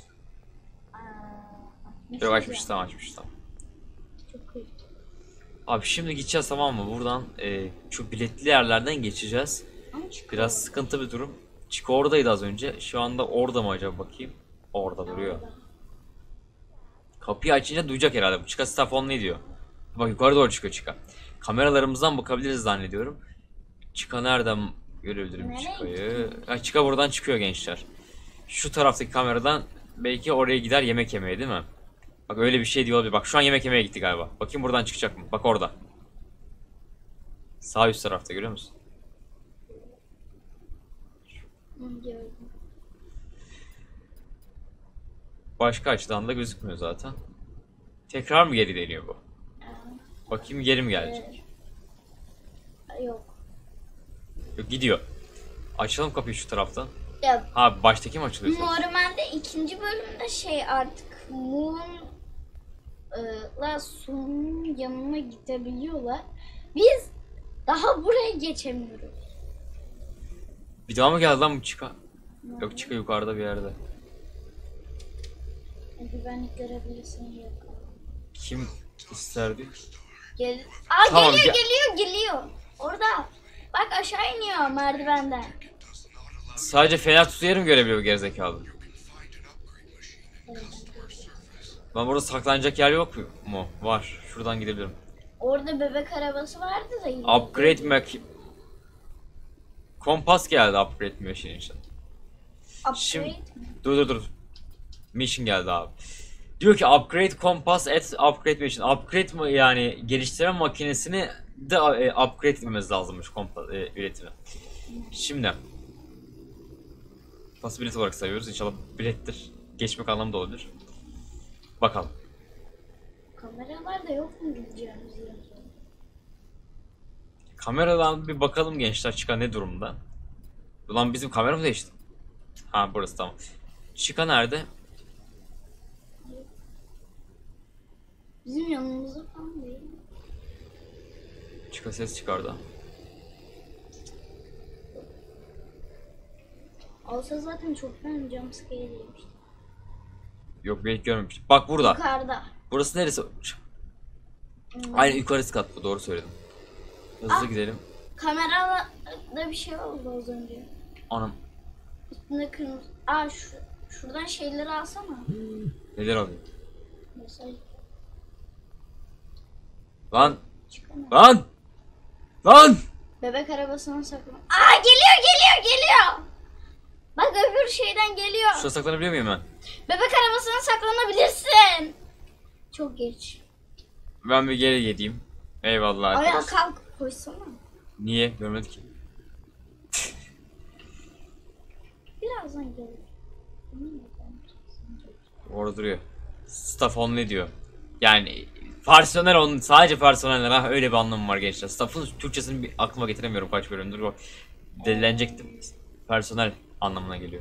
[SPEAKER 1] Yok açmışız tamam açmışız tamam.
[SPEAKER 2] Çok iyi.
[SPEAKER 1] Abi şimdi gideceğiz tamam mı? Buradan e, şu biletli yerlerden geçeceğiz.
[SPEAKER 2] Ama çıkıyor.
[SPEAKER 1] Biraz sıkıntı bir durum. Chica oradaydı az önce. Şu anda orada mı acaba bakayım? Orada duruyor. Kapıyı açınca duyacak herhalde. Bu Chica Stafon ne diyor? Bak yukarı doğru çıkıyor Chica. Kameralarımızdan bakabiliriz zannediyorum. Chica nereden görebilirim
[SPEAKER 2] Nereye
[SPEAKER 1] Chica'yı? Ha, Chica buradan çıkıyor gençler. Şu taraftaki kameradan belki oraya gider yemek yemeye değil mi? Bak öyle bir şey diyor olabilir. Bak şu an yemek yemeye gitti galiba. Bakayım buradan çıkacak mı? Bak orada. Sağ üst tarafta görüyor musun?
[SPEAKER 2] Hı, gördüm.
[SPEAKER 1] Başka açıdan da gözükmüyor zaten. Tekrar mı geri dönüyor bu? Bakayım geri mi gelecek?
[SPEAKER 2] Ee, Yok.
[SPEAKER 1] Yok gidiyor. Açalım kapıyı şu taraftan.
[SPEAKER 2] Ya
[SPEAKER 1] Ha baştaki mi açılıyor? zaten?
[SPEAKER 2] normalde ikinci bölümde şey artık Moon e, la Sun'un yanına gidebiliyorlar. Biz daha buraya geçemiyoruz.
[SPEAKER 1] Bir daha mı geldi lan bu Chica? Yok Chica yukarıda bir yerde.
[SPEAKER 2] Güvenlik görevlisini yok.
[SPEAKER 1] Kim isterdi?
[SPEAKER 2] Gel Aa
[SPEAKER 1] Tamam,
[SPEAKER 2] geliyor
[SPEAKER 1] gel-
[SPEAKER 2] geliyor geliyor. Orada. Bak aşağı iniyor merdivenden.
[SPEAKER 1] Sadece fener tutu yeri mi görebiliyor bu gerizekalı? Lan burada saklanacak yer yok mu? Var. Şuradan gidebilirim.
[SPEAKER 2] Orada bebek arabası vardı da. yine.
[SPEAKER 1] Upgrade Mac... Kompas geldi upgrade machine için.
[SPEAKER 2] Upgrade
[SPEAKER 1] Şimdi...
[SPEAKER 2] mi?
[SPEAKER 1] Dur dur dur. Mission geldi abi. Diyor ki upgrade kompas at upgrade machine. Upgrade mı yani geliştirme makinesini de e, upgrade etmemiz lazımmış kompas e, üretimi. Şimdi nasıl bilet olarak sayıyoruz? İnşallah bilettir. Geçmek anlamında olabilir. Bakalım.
[SPEAKER 2] Kameralarda yok mu gideceğimiz yer?
[SPEAKER 1] Kameradan bir bakalım gençler, Chica ne durumda? Ulan bizim kamera mı değişti? Ha burası tamam. Chica nerede?
[SPEAKER 2] Bizim yanımızda falan değil.
[SPEAKER 1] Chica ses çıkardı.
[SPEAKER 2] Olsa zaten çok ben jumpscare yemiştim.
[SPEAKER 1] Yok belki görmemiştim. Bak burada.
[SPEAKER 2] Yukarıda.
[SPEAKER 1] Burası neresi?
[SPEAKER 2] Hmm.
[SPEAKER 1] Aynen yukarısı kat bu, doğru söyledim. Hızlı
[SPEAKER 2] Ah.
[SPEAKER 1] gidelim.
[SPEAKER 2] Kamerada da bir şey oldu az önce.
[SPEAKER 1] Anam.
[SPEAKER 2] Üstünde kırmızı. Aa şu, şuradan şeyleri alsana.
[SPEAKER 1] Neler alıyor?
[SPEAKER 2] Mesaj
[SPEAKER 1] Lan.
[SPEAKER 2] çıkamıyor.
[SPEAKER 1] Lan. Lan.
[SPEAKER 2] Bebek arabasına saklan. Aa geliyor geliyor geliyor. Bak öbür şeyden geliyor.
[SPEAKER 1] Şurada saklanabiliyor muyum ben?
[SPEAKER 2] Bebek arabasına saklanabilirsin. Çok geç.
[SPEAKER 1] Ben bir geri gideyim. Eyvallah
[SPEAKER 2] Ayağa
[SPEAKER 1] arkadaş.
[SPEAKER 2] kalk koysana.
[SPEAKER 1] Niye? Görmedik ki.
[SPEAKER 2] Birazdan gelir.
[SPEAKER 1] Orada duruyor. Staff only diyor. Yani personel on, sadece personeller, ha öyle bir anlamı var gençler. Staff'ın Türkçesini bir aklıma getiremiyorum kaç bölümdür. Bak delilenecektim. Personel anlamına geliyor.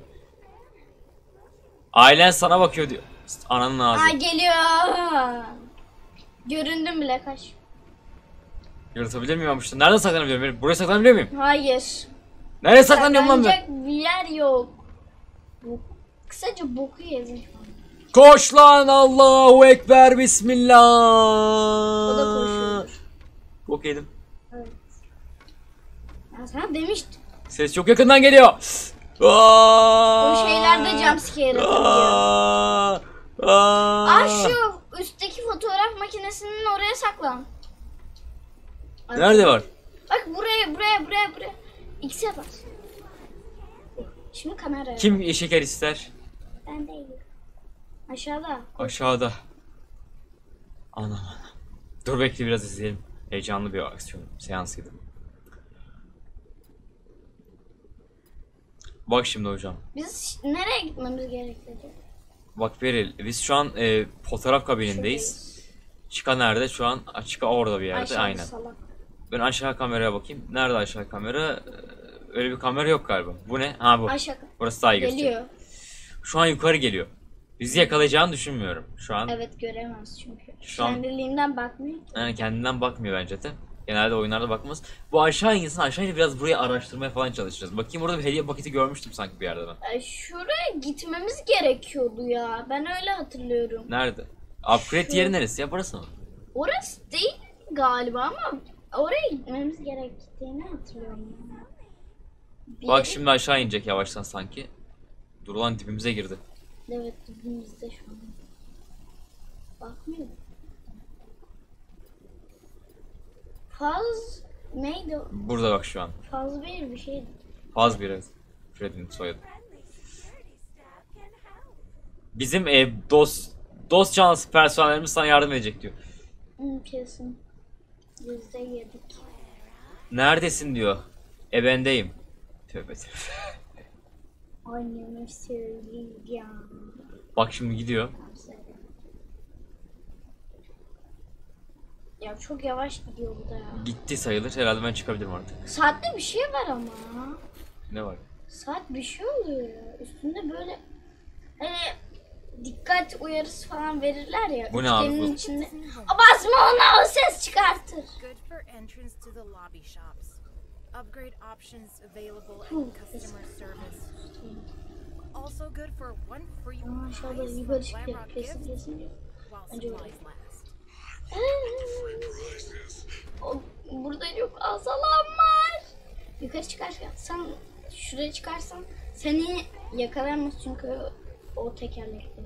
[SPEAKER 1] Ailen sana bakıyor diyor. Ananın ağzı.
[SPEAKER 2] Aa geliyor. Göründüm bile kaç.
[SPEAKER 1] Yaratabilir miyim işte? Nerede saklanabiliyorum? Buraya saklanabiliyor muyum?
[SPEAKER 2] Hayır.
[SPEAKER 1] Nereye saklanıyorum lan ben?
[SPEAKER 2] Saklanacak bir yer yok. Bu, kısaca boku yedim.
[SPEAKER 1] Koş lan, Allahu Ekber, Bismillah.
[SPEAKER 2] O da koşuyor.
[SPEAKER 1] Bok yedim.
[SPEAKER 2] Evet. Ben sana demiştim.
[SPEAKER 1] Ses çok yakından geliyor.
[SPEAKER 2] O şeylerde jumpscare atabiliyor.
[SPEAKER 1] Aa, aa.
[SPEAKER 2] Aa şu üstteki fotoğraf makinesinin oraya saklan.
[SPEAKER 1] Nerede var?
[SPEAKER 2] Bak buraya buraya buraya buraya. X'e bas. Şimdi kameraya.
[SPEAKER 1] Kim şeker ister?
[SPEAKER 2] Ben değilim. Aşağıda.
[SPEAKER 1] Aşağıda. Anam anam. Dur bekle biraz izleyelim. Heyecanlı bir aksiyon seansıydı. Bak şimdi hocam.
[SPEAKER 2] Biz nereye gitmemiz gerekiyordu?
[SPEAKER 1] Bak Beril, biz şu an e, fotoğraf kabinindeyiz. Chica nerede? Şu an Chica orada bir yerde.
[SPEAKER 2] Aşağıda
[SPEAKER 1] Aynen.
[SPEAKER 2] salak.
[SPEAKER 1] Ben aşağı kameraya bakayım. Nerede aşağı kamera? Ee, Öyle bir kamera yok galiba. Bu ne? Ha bu.
[SPEAKER 2] Aşağı.
[SPEAKER 1] Burası daha iyi gösteriyor.
[SPEAKER 2] Geliyor.
[SPEAKER 1] Şu an yukarı geliyor. Bizi yakalayacağını düşünmüyorum. Şu an
[SPEAKER 2] Evet göremez çünkü.
[SPEAKER 1] Şu an-
[SPEAKER 2] Kendiliğinden bakmıyor ki.
[SPEAKER 1] yani kendinden bakmıyor bence de. Genelde oyunlarda bakmaz. Bu aşağı insin, aşağı inip biraz burayı araştırmaya falan çalışacağız. Bakayım, orada bir hediye paketi görmüştüm sanki bir yerde ben.
[SPEAKER 2] Ay, şuraya gitmemiz gerekiyordu ya. Ben öyle hatırlıyorum.
[SPEAKER 1] Nerede? Upgrade
[SPEAKER 2] Şu-
[SPEAKER 1] yeri neresi ya? Burası mı?
[SPEAKER 2] Orası değil galiba ama oraya gitmemiz gerektiğini hatırlıyorum. ya. Bir
[SPEAKER 1] Bak
[SPEAKER 2] yere-
[SPEAKER 1] şimdi aşağı inecek yavaştan sanki. Dur lan, dibimize girdi.
[SPEAKER 2] Evet dibimizde şu an. Bakmıyor. Faz neydi o?
[SPEAKER 1] Burada bak şu an.
[SPEAKER 2] Faz bir bir şeydi.
[SPEAKER 1] Faz biraz. Fred'in soyadı.
[SPEAKER 3] Friendly security staff can help.
[SPEAKER 1] Bizim e, dost dost canlısı personelimiz sana yardım edecek diyor.
[SPEAKER 2] Hı, kesin. Yüzde yedik.
[SPEAKER 1] Neredesin diyor. E bendeyim. Tövbe tövbe.
[SPEAKER 2] Annemi söyleyeceğim.
[SPEAKER 1] Bak şimdi gidiyor.
[SPEAKER 2] Ya çok yavaş gidiyor bu da ya.
[SPEAKER 1] Gitti sayılır. Herhalde ben çıkabilirim artık.
[SPEAKER 2] Saatte bir şey var ama.
[SPEAKER 1] Ne var?
[SPEAKER 2] Saat bir şey oluyor ya. Üstünde böyle hani dikkat uyarısı falan verirler ya.
[SPEAKER 1] Bu ne abi
[SPEAKER 2] üçgenin
[SPEAKER 1] bu?
[SPEAKER 2] içinde. Aa, basma ona, o ses çıkartır.
[SPEAKER 4] Good for entrance to the lobby shops. Upgrade options available
[SPEAKER 2] Ooh,
[SPEAKER 4] in customer service. Also good for one free
[SPEAKER 2] Aa, aşağıda
[SPEAKER 4] prize
[SPEAKER 2] yukarı
[SPEAKER 4] for
[SPEAKER 2] çıkıyor.
[SPEAKER 4] Glamrock
[SPEAKER 2] Kesin
[SPEAKER 4] gifts
[SPEAKER 2] kesin.
[SPEAKER 4] while
[SPEAKER 2] Bence
[SPEAKER 4] supplies last.
[SPEAKER 2] O, burada çok az alan var. Yukarı çıkarsan sen şuraya çıkarsan seni yakalayamaz çünkü o tekerlekli.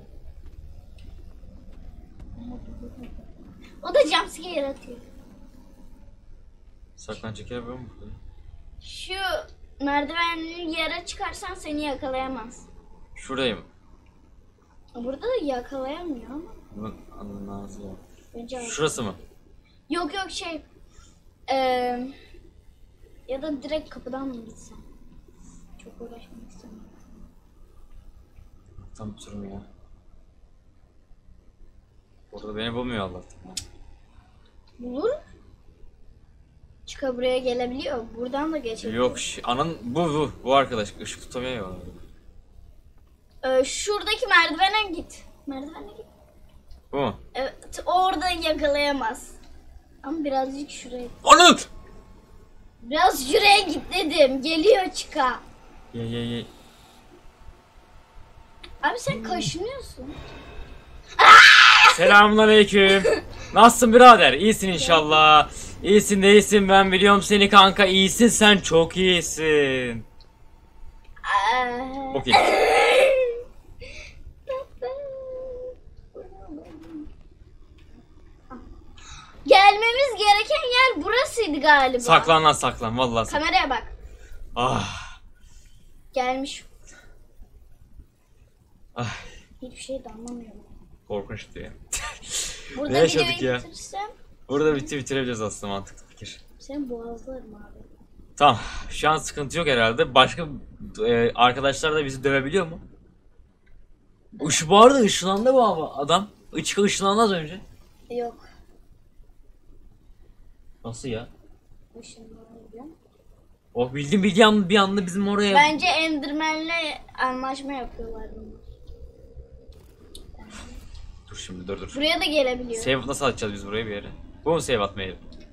[SPEAKER 2] O da jumpscare yaratıyor.
[SPEAKER 1] Saklanacak yer var mı?
[SPEAKER 2] Şu merdivenli yere çıkarsan seni yakalayamaz.
[SPEAKER 1] Şuradayım.
[SPEAKER 2] Burada da yakalayamıyor ama.
[SPEAKER 1] Bunun ananın ağzı var.
[SPEAKER 2] Bence
[SPEAKER 1] Şurası mı?
[SPEAKER 2] Yok yok şey. Eee ya da direkt kapıdan mı gitsen? Çok uğraşmak istemiyorum.
[SPEAKER 1] Tam tuturum ya. Burada beni bulmuyor Allah'tan.
[SPEAKER 2] Bulur. Çıka buraya gelebiliyor. Buradan da geçebiliyor.
[SPEAKER 1] Yok şi- anın bu bu bu arkadaş ışık tutamıyor ya.
[SPEAKER 2] Ee, şuradaki merdivene git. Merdivene git.
[SPEAKER 1] Bu mu?
[SPEAKER 2] Evet, oradan yakalayamaz. Ama birazcık şuraya.
[SPEAKER 1] Anın!
[SPEAKER 2] Biraz şuraya git dedim. Geliyor çıka.
[SPEAKER 1] Ye ye ye.
[SPEAKER 2] Abi sen kaşınıyorsun.
[SPEAKER 1] Selamünaleyküm. Nasılsın birader? İyisin inşallah. İyisin değilsin ben biliyorum seni kanka. İyisin sen çok iyisin.
[SPEAKER 2] Aa,
[SPEAKER 1] Okey.
[SPEAKER 2] Gelmemiz gereken yer burasıydı galiba.
[SPEAKER 1] Saklan lan saklan vallahi saklan.
[SPEAKER 2] Kameraya bak.
[SPEAKER 1] Ah.
[SPEAKER 2] Gelmiş.
[SPEAKER 1] Ah.
[SPEAKER 2] Hiçbir şey de anlamıyorum.
[SPEAKER 1] Korkunçtu ya.
[SPEAKER 2] Burada
[SPEAKER 1] Ne yaşadık
[SPEAKER 2] videoyu
[SPEAKER 1] ya?
[SPEAKER 2] bitirirsem
[SPEAKER 1] Burada bitti bitirebiliriz aslında mantıklı fikir.
[SPEAKER 2] seni boğazlarım abi.
[SPEAKER 1] Tamam. Şu an sıkıntı yok herhalde. Başka e, arkadaşlar da bizi dövebiliyor mu? Iş bu arada ışınlandı bu ama adam. Çıka ışınlandı az önce.
[SPEAKER 2] Yok.
[SPEAKER 1] Nasıl ya?
[SPEAKER 2] Işınlanıyor.
[SPEAKER 1] Oh bildim bildiği anda bir anda bizim oraya.
[SPEAKER 2] Bence Enderman'le anlaşma yapıyorlar bunlar.
[SPEAKER 1] Dur şimdi dur dur.
[SPEAKER 2] Buraya da gelebiliyor.
[SPEAKER 1] Save nasıl atacağız biz buraya bir yere? Bu mu save atmayı?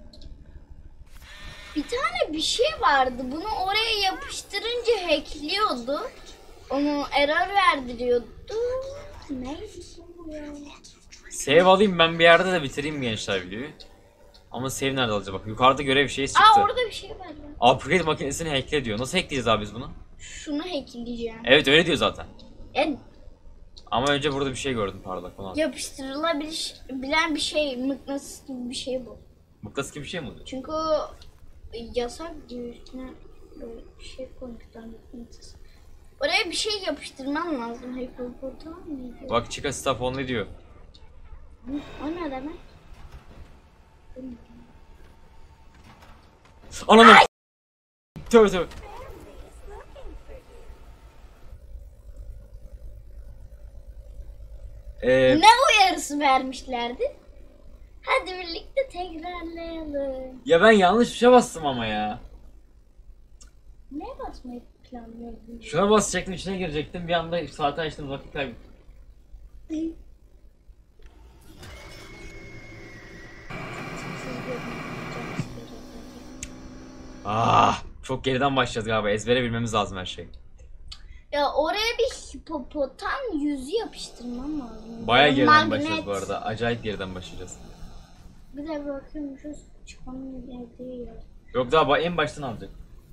[SPEAKER 2] Bir tane bir şey vardı. Bunu oraya yapıştırınca hackliyordu. Onu error verdiriyordu. Neydi bu ya?
[SPEAKER 1] Save alayım ben bir yerde de bitireyim gençler videoyu. Ama save nerede alacağız bak yukarıda görev şeyi çıktı.
[SPEAKER 2] Aa orada bir şey var ya.
[SPEAKER 1] Upgrade makinesini hackle diyor. Nasıl hackleyeceğiz abi biz bunu?
[SPEAKER 2] Şunu hackleyeceğim.
[SPEAKER 1] Evet öyle diyor zaten.
[SPEAKER 2] E,
[SPEAKER 1] Ama önce burada bir şey gördüm parlak onu al.
[SPEAKER 2] yapıştırılabilen bir şey. Mıknatıs gibi bir şey bu.
[SPEAKER 1] Mıknatıs gibi bir şey mi oluyor?
[SPEAKER 2] Çünkü o yasak gibi üstüne böyle bir şey koymuşlar mıknatıs. Oraya bir şey yapıştırman lazım. Hyperportal mıydı?
[SPEAKER 1] Bak Chica Staff on ne diyor?
[SPEAKER 2] O ne demek?
[SPEAKER 1] Ananı! Tövbe tövbe. Ee,
[SPEAKER 2] Ne uyarısı vermişlerdi? Hadi birlikte tekrarlayalım.
[SPEAKER 1] ya ben yanlış bir şey bastım ama ya.
[SPEAKER 2] Neye basmayı planlıyordun?
[SPEAKER 1] Şuna basacaktım içine girecektim bir anda saati açtım vakit kaybettim. Ah, çok geriden başlayacağız galiba ezbere bilmemiz lazım her şeyi.
[SPEAKER 2] Ya oraya bir hipopotam yüzü yapıştırmam lazım.
[SPEAKER 1] Baya
[SPEAKER 2] Böyle
[SPEAKER 1] geriden
[SPEAKER 2] magnet.
[SPEAKER 1] başlayacağız bu arada acayip geriden başlayacağız.
[SPEAKER 2] Bir de bakıyorum şu çıkanın geldiği yer.
[SPEAKER 1] Yok daha ba- en baştan alacak.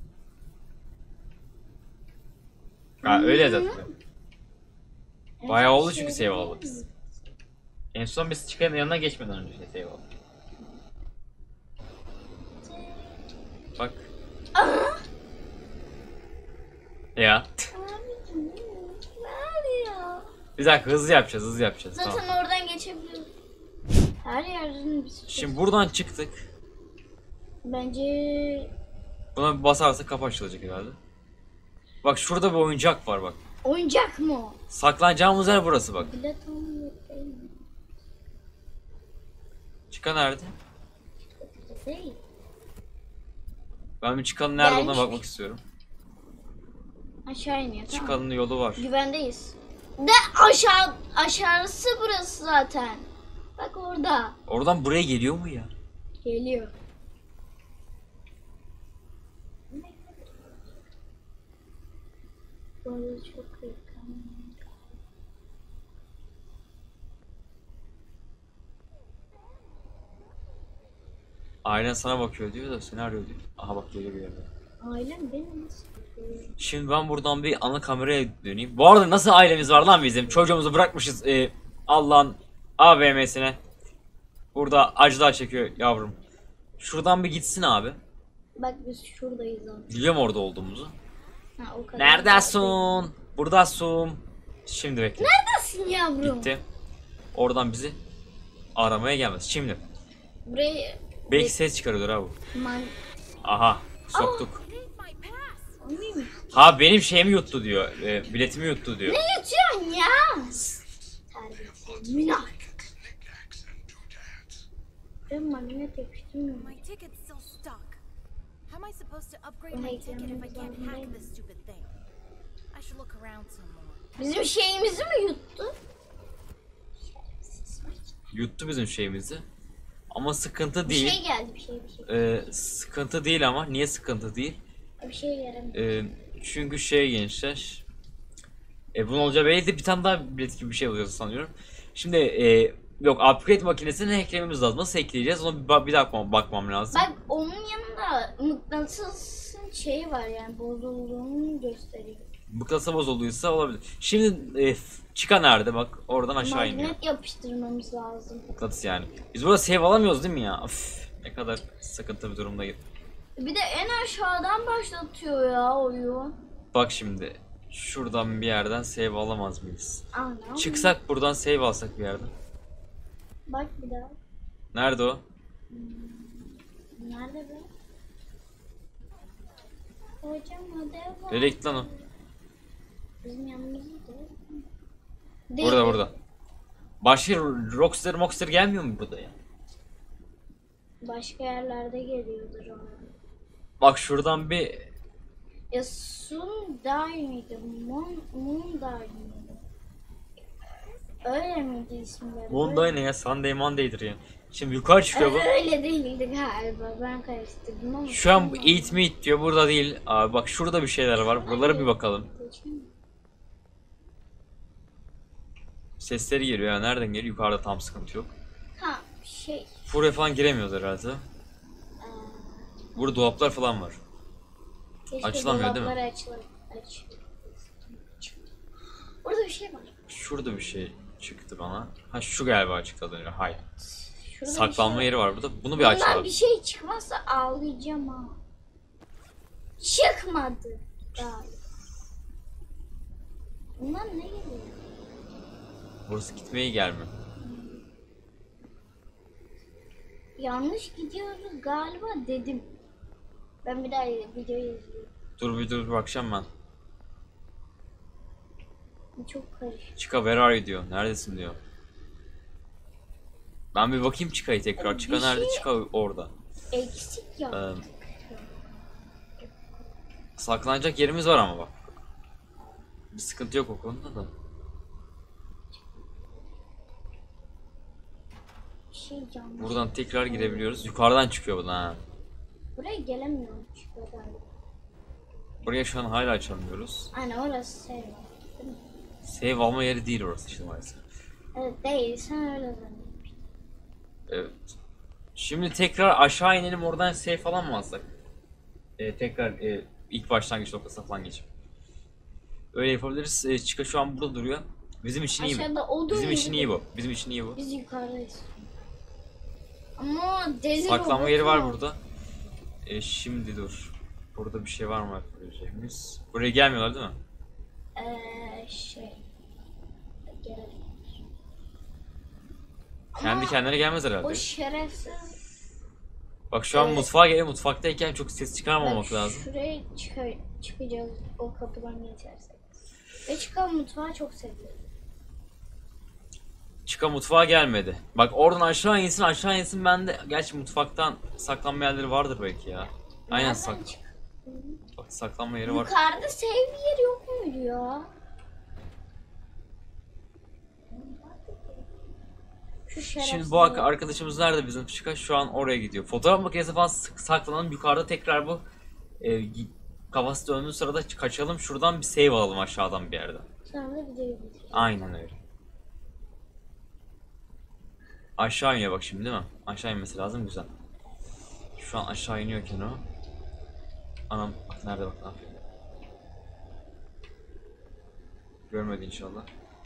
[SPEAKER 1] Ha öyle zaten. Bayağı oldu çünkü save aldık biz. En son biz çıkanın yanına geçmeden önce şey save aldık. Bak. Ya.
[SPEAKER 2] Abicim, nerede ya?
[SPEAKER 1] Bir dakika hızlı yapacağız hızlı yapacağız.
[SPEAKER 2] Zaten
[SPEAKER 1] Tamam.
[SPEAKER 2] oradan geçebiliyoruz. Her yerden bir sürü.
[SPEAKER 1] Şimdi buradan çıktık.
[SPEAKER 2] Bence
[SPEAKER 1] Buna bir basarsak kapı açılacak herhalde. Bak şurada bir oyuncak var bak.
[SPEAKER 2] oyuncak mı o?
[SPEAKER 1] Saklanacağımız yer burası bak.
[SPEAKER 2] Bilet almıyor değil mi?
[SPEAKER 1] Çıkan nerede?
[SPEAKER 2] Değil.
[SPEAKER 1] Ben bir çıkanın nerede olduğuna
[SPEAKER 2] Gelmiş.
[SPEAKER 1] bakmak istiyorum.
[SPEAKER 2] Aşağı iniyor tamam.
[SPEAKER 1] Çıkanın yolu var.
[SPEAKER 2] Güvendeyiz. De aşağı aşağısı burası zaten. Bak orada.
[SPEAKER 1] Oradan buraya geliyor mu ya?
[SPEAKER 2] Geliyor. Böyle çok yakın.
[SPEAKER 1] Ailen sana bakıyor diyor da seni arıyor diyor. Aha bak geliyor bir yerden.
[SPEAKER 2] Ailem beni nasıl bakıyor?
[SPEAKER 1] Şimdi ben buradan bir ana kameraya döneyim. Bu arada nasıl ailemiz var lan bizim? Çocuğumuzu bırakmışız e, Allah'ın A V M'sine. Burada acılar çekiyor yavrum. Şuradan bir gitsin abi.
[SPEAKER 2] Bak biz şuradayız abi.
[SPEAKER 1] Biliyorum orada olduğumuzu.
[SPEAKER 2] Ha, o kadar.
[SPEAKER 1] Neredesin? Buradasın. Şimdi bekle.
[SPEAKER 2] Neredesin yavrum?
[SPEAKER 1] Gitti. Oradan bizi aramaya gelmez. Şimdi.
[SPEAKER 2] Burayı
[SPEAKER 1] Belki ses çıkarıyordur ha bu.
[SPEAKER 2] man...
[SPEAKER 1] Aha. Soktuk.
[SPEAKER 4] Need my pass.
[SPEAKER 2] O neymiş?
[SPEAKER 1] Ha benim şeyimi yuttu diyor. E, biletimi yuttu diyor.
[SPEAKER 2] Ne yatıyorsun ya? Terbiyesiz. Minnak. Ben magnet yapıştırmıyorum.
[SPEAKER 4] My ticket's still stuck. How am I supposed to upgrade my
[SPEAKER 2] Wait,
[SPEAKER 4] ticket if I
[SPEAKER 2] I'm
[SPEAKER 4] can't
[SPEAKER 2] going
[SPEAKER 4] hack
[SPEAKER 2] in.
[SPEAKER 4] this stupid thing? I should look around some more.
[SPEAKER 2] Bizim şeyimizi mi yuttu?
[SPEAKER 1] Yuttu bizim şeyimizi. Ama sıkıntı
[SPEAKER 2] Bir
[SPEAKER 1] değil.
[SPEAKER 2] şey geldi bir şey bir şey.
[SPEAKER 1] Ee, sıkıntı değil ama niye sıkıntı değil?
[SPEAKER 2] Bir şey yaramıyor.
[SPEAKER 1] Ee, çünkü şey gençler. E, bunun olacağı belliydi. Bir tane daha bilet gibi bir şey oluyor sanıyorum. Şimdi e, yok upgrade makinesini hacklememiz lazım. Nasıl hackleyeceğiz? Ona bir, ba- bir dakika bakmam lazım.
[SPEAKER 2] Bak onun yanında mıknatısın şeyi var yani bozulduğunu gösteriyor.
[SPEAKER 1] Mıknatısa bozulduysa olabilir. Şimdi e, çıka nerede? Bak oradan aşağı iniyor.
[SPEAKER 2] Magnet yapıştırmamız lazım.
[SPEAKER 1] Mıknatıs yani. Biz burada save alamıyoruz değil mi ya? Üf, ne kadar sıkıntı bir durumdayız.
[SPEAKER 2] Bir de en aşağıdan başlatıyor ya oyun.
[SPEAKER 1] Bak şimdi. Şuradan bir yerden save alamaz mıyız?
[SPEAKER 2] Anam.
[SPEAKER 1] Çıksak buradan save alsak bir yerden.
[SPEAKER 2] Bak bir daha.
[SPEAKER 1] Nerede o?
[SPEAKER 2] Nerede be? Hocam ödev var.
[SPEAKER 1] Nereye gitti lan o?
[SPEAKER 2] Bizim yanımızda değil.
[SPEAKER 1] Burada burada. Başka Rockstar Rockstar gelmiyor mu burada ya?
[SPEAKER 2] Başka yerlerde geliyordur ona.
[SPEAKER 1] Bak şuradan bir
[SPEAKER 2] Ya Sundai miydi? Moon, Moondai miydi? Öyle miydi isimleri?
[SPEAKER 1] Monday ne ya? Sunday Monday'dir yani. Şimdi yukarı çıkıyor bu.
[SPEAKER 2] Öyle değildi galiba. Ben karıştırdım ama.
[SPEAKER 1] Şu an eat meat diyor. Burada değil. Abi bak şurada bir şeyler var. Buralara bir bakalım. Sesleri geliyor ya. Nereden geliyor? Yukarıda tam sıkıntı yok.
[SPEAKER 2] Ha şey.
[SPEAKER 1] Buraya falan giremiyoruz herhalde.
[SPEAKER 2] Ee,
[SPEAKER 1] Burada dolaplar falan var.
[SPEAKER 2] keşke
[SPEAKER 1] Açılamıyor değil mi?
[SPEAKER 2] dolapları açılır. Aç. Burada bir şey var.
[SPEAKER 1] Şurada bir şey çıktı bana. Ha şu galiba çıktı az önce. Hayır.
[SPEAKER 2] Şurada
[SPEAKER 1] Saklanma
[SPEAKER 2] bir şey
[SPEAKER 1] yeri var burada. Bunu bir
[SPEAKER 2] Bundan
[SPEAKER 1] açalım.
[SPEAKER 2] bir şey çıkmazsa ağlayacağım ha. Çıkmadı galiba. Bundan ne geliyor?
[SPEAKER 1] Burası gitmeye gelmiyor.
[SPEAKER 2] Yanlış gidiyoruz galiba dedim. Ben bir daha videoyu izliyorum.
[SPEAKER 1] Dur bir dur bir bakacağım ben.
[SPEAKER 2] Bu çok karışık.
[SPEAKER 1] Chica where are you diyor. Neredesin diyor. Ben bir bakayım Chica'yı tekrar.
[SPEAKER 2] Bir
[SPEAKER 1] Chica nerede?
[SPEAKER 2] şey-
[SPEAKER 1] Chica orada.
[SPEAKER 2] Eksik ya.
[SPEAKER 1] Ee, saklanacak yerimiz var ama bak. Bir sıkıntı yok o konuda da.
[SPEAKER 2] Bir şey yanlış.
[SPEAKER 1] Buradan tekrar girebiliyoruz. Yukarıdan çıkıyor bu da ha.
[SPEAKER 2] Buraya gelemiyorum çıkıyor galiba.
[SPEAKER 1] Buraya şu an hala açamıyoruz.
[SPEAKER 2] Aynen orası şey.
[SPEAKER 1] Save alma yeri değil orası işte maalesef.
[SPEAKER 2] Evet değil sen öyle zannediyorsun.
[SPEAKER 1] Evet. Şimdi tekrar aşağı inelim, oradan save falan mı alsak? Ee, tekrar e, ilk başlangıç noktasına falan geçip. Öyle yapabiliriz. Ee, Chica şu an burada duruyor. Bizim için iyi mi?
[SPEAKER 2] Aşağıda o
[SPEAKER 1] Bizim
[SPEAKER 2] duruyor.
[SPEAKER 1] için iyi bu. Bizim için iyi bu.
[SPEAKER 2] Biz yukarıdayız. Ama deli
[SPEAKER 1] Saklanma
[SPEAKER 2] robot
[SPEAKER 1] yeri var burada. Ee, şimdi dur. Burada bir şey var mı yapabileceğimiz? Buraya gelmiyorlar değil mi?
[SPEAKER 2] Eee şey. Gelelim.
[SPEAKER 1] Kendi
[SPEAKER 2] Ama
[SPEAKER 1] kendine gelmez herhalde.
[SPEAKER 2] o şerefsiz.
[SPEAKER 1] Bak şu an
[SPEAKER 2] Evet.
[SPEAKER 1] mutfağa geliyor. Mutfaktayken çok ses çıkarmamak
[SPEAKER 2] Bak,
[SPEAKER 1] lazım.
[SPEAKER 2] Şuraya çıka- çıkacağız o kapıdan geçersek. Ve çıkan mutfağı çok seviyorum.
[SPEAKER 1] Chica mutfağa gelmedi. Bak oradan aşağı insin aşağı insin, ben de gerçi mutfaktan saklanma yerleri vardır belki ya. Aynen
[SPEAKER 2] Nereden
[SPEAKER 1] sak.
[SPEAKER 2] çık-
[SPEAKER 1] Bak saklanma yeri var.
[SPEAKER 2] Yukarıda save yeri yok muydu ya? Şu şerefsiz.
[SPEAKER 1] Şimdi bu ak- arkadaşımız nerede bizim Chica? Şu an oraya gidiyor. Fotoğraf makinesi falan sık- saklanalım. Yukarıda tekrar bu e, gi- kafası döndüğü sırada kaçalım. Şuradan bir save alalım aşağıdan bir yerden.
[SPEAKER 2] Sonra da videoyu bitireceğim.
[SPEAKER 1] Aynen öyle. Aşağı iniyor bak şimdi değil mi? Aşağı inmesi lazım, güzel. Şu an aşağı iniyorken o. Anam bak nerede, bak ne yapıyor. Görmedi inşallah.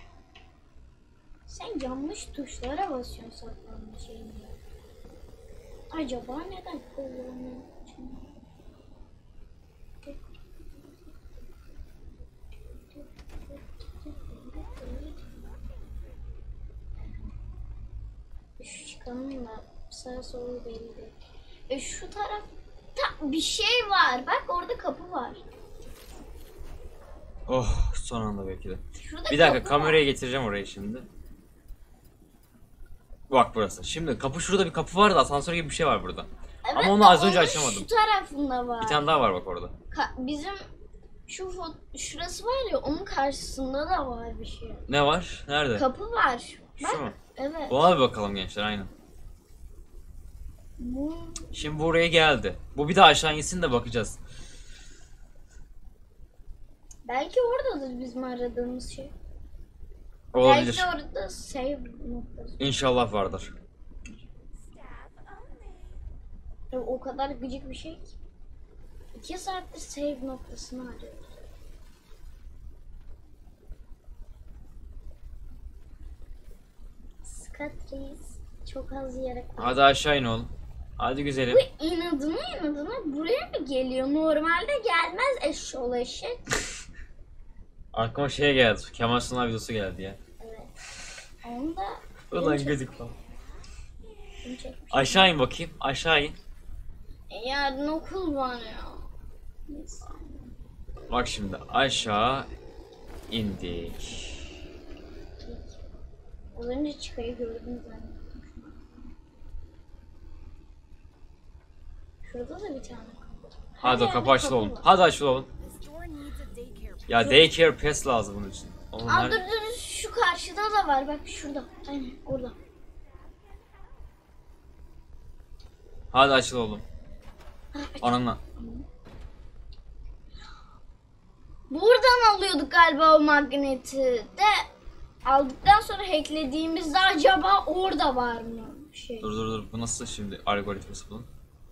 [SPEAKER 2] Sen yanlış tuşlara basıyorsun saklanma şeyinde. Acaba neden kullanıyorsun? Şu çıkanın da sağ solu belli değil. E şu tarafta bir şey var. Bak orada kapı var.
[SPEAKER 1] Oh, son anda belki de.
[SPEAKER 2] Şurada
[SPEAKER 1] Bir dakika,
[SPEAKER 2] kapı
[SPEAKER 1] kamerayı
[SPEAKER 2] var.
[SPEAKER 1] getireceğim oraya şimdi. Bak burası. Şimdi kapı şurada bir kapı var da asansör gibi bir şey var burada.
[SPEAKER 2] Evet,
[SPEAKER 1] Ama onu az önce
[SPEAKER 2] onun
[SPEAKER 1] açamadım.
[SPEAKER 2] Şu tarafında var.
[SPEAKER 1] Bir tane daha var bak orada.
[SPEAKER 2] Ka- bizim şu fo- şurası var ya, onun karşısında da var bir şey.
[SPEAKER 1] Ne var? Nerede?
[SPEAKER 2] Kapı var. Bak.
[SPEAKER 1] Şu mu?
[SPEAKER 2] Evet.
[SPEAKER 1] Buna bir bakalım gençler aynen.
[SPEAKER 2] Bu
[SPEAKER 1] Şimdi buraya geldi. Bu bir daha aşağı insin de bakacağız.
[SPEAKER 2] belki oradadır bizim aradığımız şey.
[SPEAKER 1] Olabilir.
[SPEAKER 2] Belki orada save noktası.
[SPEAKER 1] İnşallah vardır.
[SPEAKER 3] Staff only.
[SPEAKER 2] Ya, o kadar gıcık bir şey ki. İki saattir save noktasını arıyoruz. Scott Reis çok az yere koydu.
[SPEAKER 1] Hadi aşağı in oğlum. Hadi güzelim.
[SPEAKER 2] Bu inadına inadına buraya mı geliyor? Normalde gelmez eşşoğlu eşek.
[SPEAKER 1] Aklıma şey geldi. Kemal Sunal videosu geldi ya.
[SPEAKER 2] Evet. Onu da
[SPEAKER 1] Ulan
[SPEAKER 2] çek-
[SPEAKER 1] gıcık lan.
[SPEAKER 2] bunu çekmiş.
[SPEAKER 1] Aşağı in bakayım. Aşağı in.
[SPEAKER 2] E, yarın okul var ya. Neyse.
[SPEAKER 1] Bak şimdi aşağı indik.
[SPEAKER 2] Az önce çıkayı gördüm zannettim. Şurada da bir tane kapı.
[SPEAKER 1] Hadi o
[SPEAKER 2] Her
[SPEAKER 1] kapı
[SPEAKER 2] yerde
[SPEAKER 1] açıl oğlum.
[SPEAKER 2] var.
[SPEAKER 1] Hadi açıl oğlum.
[SPEAKER 4] This door needs a daycare.
[SPEAKER 1] Ya daycare pass lazım bunun için. Oğlum
[SPEAKER 2] Aa,
[SPEAKER 1] nerede?
[SPEAKER 2] dur dur, şu karşıda da var, bak şurada. Aynen orada.
[SPEAKER 1] Hadi açıl oğlum. Ananla.
[SPEAKER 2] Buradan alıyorduk galiba o magneti de, aldıktan sonra hacklediğimizde acaba orada var mı şey?
[SPEAKER 1] Dur dur dur. Bu nasıl şimdi algoritması bunun?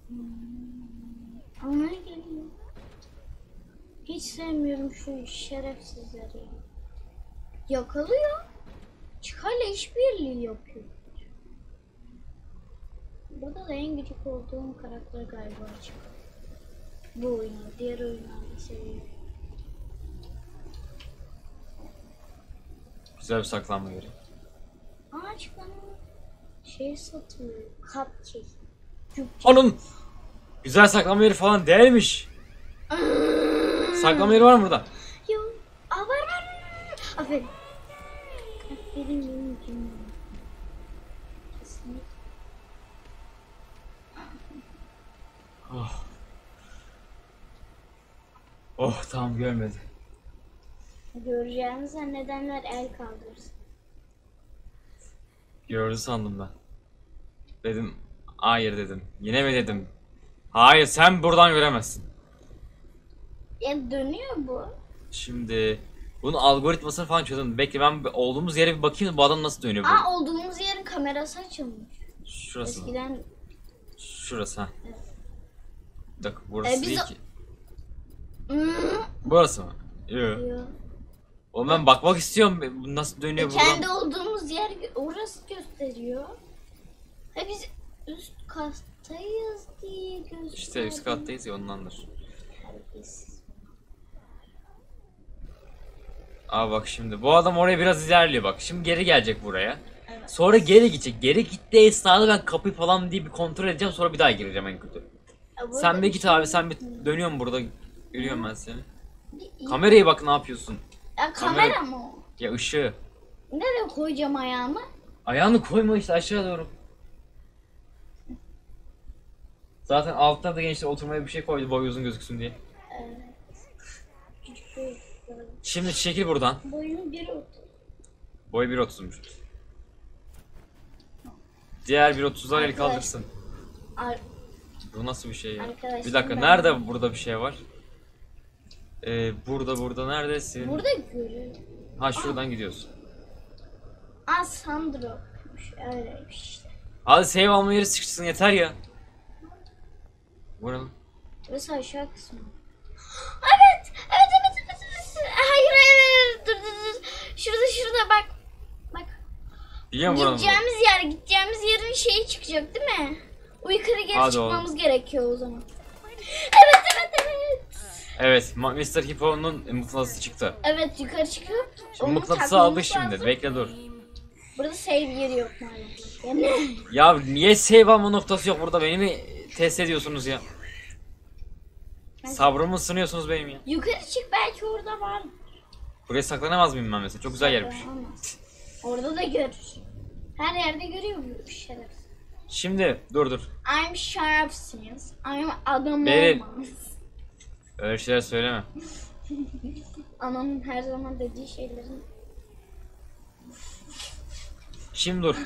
[SPEAKER 2] Ana geliyor. Hiç sevmiyorum şu şerefsizleri ya. Yakalıyor. Çıkarla işbirliği yapıyor. Burada da en gıcık olduğum karakter galiba çıkar. Bu oyunu, diğer oyunlarda seviyorum.
[SPEAKER 1] Güzel bir saklanma yeri.
[SPEAKER 2] Aa, çıkan şey satıyor. Cupcake. Cupcake.
[SPEAKER 1] Anın! Güzel saklama yeri falan değilmiş. Saklama yeri var mı burada?
[SPEAKER 2] Yo. Aa, var var var. Aferin. Aferin benim canım. Kesinlikle.
[SPEAKER 1] Oh. Oh tamam görmedi.
[SPEAKER 2] Göreceğiniz nedenler el kaldırsın.
[SPEAKER 1] Gördü sandım ben. Dedim hayır dedim. Yine mi dedim? Hayır sen buradan göremezsin.
[SPEAKER 2] Ya dönüyor bu.
[SPEAKER 1] Şimdi bunun algoritmasını falan çözdüm. Bekle ben bir- olduğumuz yere bir bakayım da bu adam nasıl dönüyor bu?
[SPEAKER 2] Aa, olduğumuz yerin kamerası açılmış.
[SPEAKER 1] Şurası mı?
[SPEAKER 2] Eskiden
[SPEAKER 1] Şurası ha.
[SPEAKER 2] Evet.
[SPEAKER 1] Bir dakika burası
[SPEAKER 2] Ee, biz
[SPEAKER 1] değil
[SPEAKER 2] o-
[SPEAKER 1] ki.
[SPEAKER 2] Hmm,
[SPEAKER 1] Burası mı? Yok.
[SPEAKER 2] diyor.
[SPEAKER 1] Oğlum ben bakmak istiyorum. Bu nasıl dönüyor
[SPEAKER 2] E,
[SPEAKER 1] buradan?
[SPEAKER 2] kendi olduğumuz yer gö- orası gösteriyor. Ha, biz üst kattayız diye gösteriyor.
[SPEAKER 1] İşte üst kattayız ya ondandır.
[SPEAKER 2] Terbiyesiz.
[SPEAKER 1] Aa bak şimdi bu adam oraya biraz ilerliyor bak. Şimdi geri gelecek buraya.
[SPEAKER 2] Evet.
[SPEAKER 1] Sonra geri gidecek. Geri gittiği esnada ben kapıyı falan diye bir kontrol edeceğim. Sonra bir daha gireceğim en kötü.
[SPEAKER 2] Ya, burada
[SPEAKER 1] Sen bir git
[SPEAKER 2] şey
[SPEAKER 1] abi
[SPEAKER 2] yok.
[SPEAKER 1] sen bir dönüyorum burada. Görüyorum ben seni.
[SPEAKER 2] Bir-
[SPEAKER 1] Kameraya bak ne yapıyorsun?
[SPEAKER 2] Ya, kamera
[SPEAKER 1] kamera-
[SPEAKER 2] mı o?
[SPEAKER 1] Ya ışığı.
[SPEAKER 2] Nereye koyacağım ayağımı?
[SPEAKER 1] Ayağını koyma işte aşağı doğru. Zaten altta da gençler oturmaya bir şey koydu boy uzun gözüksün diye.
[SPEAKER 2] Küçük bir
[SPEAKER 1] Şimdi çekil buradan.
[SPEAKER 2] boyunun biri otur.
[SPEAKER 1] Boy bir otuzmuş. Diğer bir otuzlar el
[SPEAKER 2] Arkadaş-
[SPEAKER 1] kaldırsın.
[SPEAKER 2] Ar-
[SPEAKER 1] Bu nasıl bir şey ya?
[SPEAKER 2] Arkadaşlar
[SPEAKER 1] Bir dakika
[SPEAKER 2] ben-
[SPEAKER 1] nerede burada bir şey var? Ee, burada burada neredesin?
[SPEAKER 2] Burada görüyorum.
[SPEAKER 1] Ha şuradan gidiyorsun.
[SPEAKER 2] Aa, Sandro. Öyleymiş işte.
[SPEAKER 1] Hadi save alma yeri çıksın yeter ya. Vuralım.
[SPEAKER 2] Burası aşağı kısmı. Evet! Evet evet evet evet. Hayır hayır hayır. Dur dur dur. Şurada şurada bak. Bak.
[SPEAKER 1] Biliyor musun buranın?
[SPEAKER 2] Gideceğimiz yer, gideceğimiz yerin şeyi çıkacak değil mi? O yukarı geri
[SPEAKER 1] Hadi
[SPEAKER 2] çıkmamız
[SPEAKER 1] oğlum.
[SPEAKER 2] gerekiyor o zaman. Evet evet evet.
[SPEAKER 1] Evet, Ma- mister Hippo'nun mıknatısı çıktı.
[SPEAKER 2] Evet, yukarı çıkıyor.
[SPEAKER 1] Şimdi
[SPEAKER 2] Onu
[SPEAKER 1] mıknatısı
[SPEAKER 2] takmamız
[SPEAKER 1] aldı şimdi.
[SPEAKER 2] lazım.
[SPEAKER 1] Bekle dur.
[SPEAKER 2] Burada save yeri yok maalesef. Yani
[SPEAKER 1] Ya niye save alma noktası yok burada? Beni mi test ediyorsunuz ya? Sabrımı sınıyorsunuz benim ya.
[SPEAKER 2] yukarı çık, belki orada var.
[SPEAKER 1] Buraya saklanamaz mıyım ben mesela? Çok güzel yermiş.
[SPEAKER 2] Ama orada da gör. Her yerde görüyor bu şerefsiz.
[SPEAKER 1] Şimdi dur dur.
[SPEAKER 2] I'm şerefsiz. I'm adam
[SPEAKER 1] Beril.
[SPEAKER 2] olmaz.
[SPEAKER 1] Öyle şeyler söyleme.
[SPEAKER 2] Anamın her zaman dediği şeylerin.
[SPEAKER 1] Şimdi dur.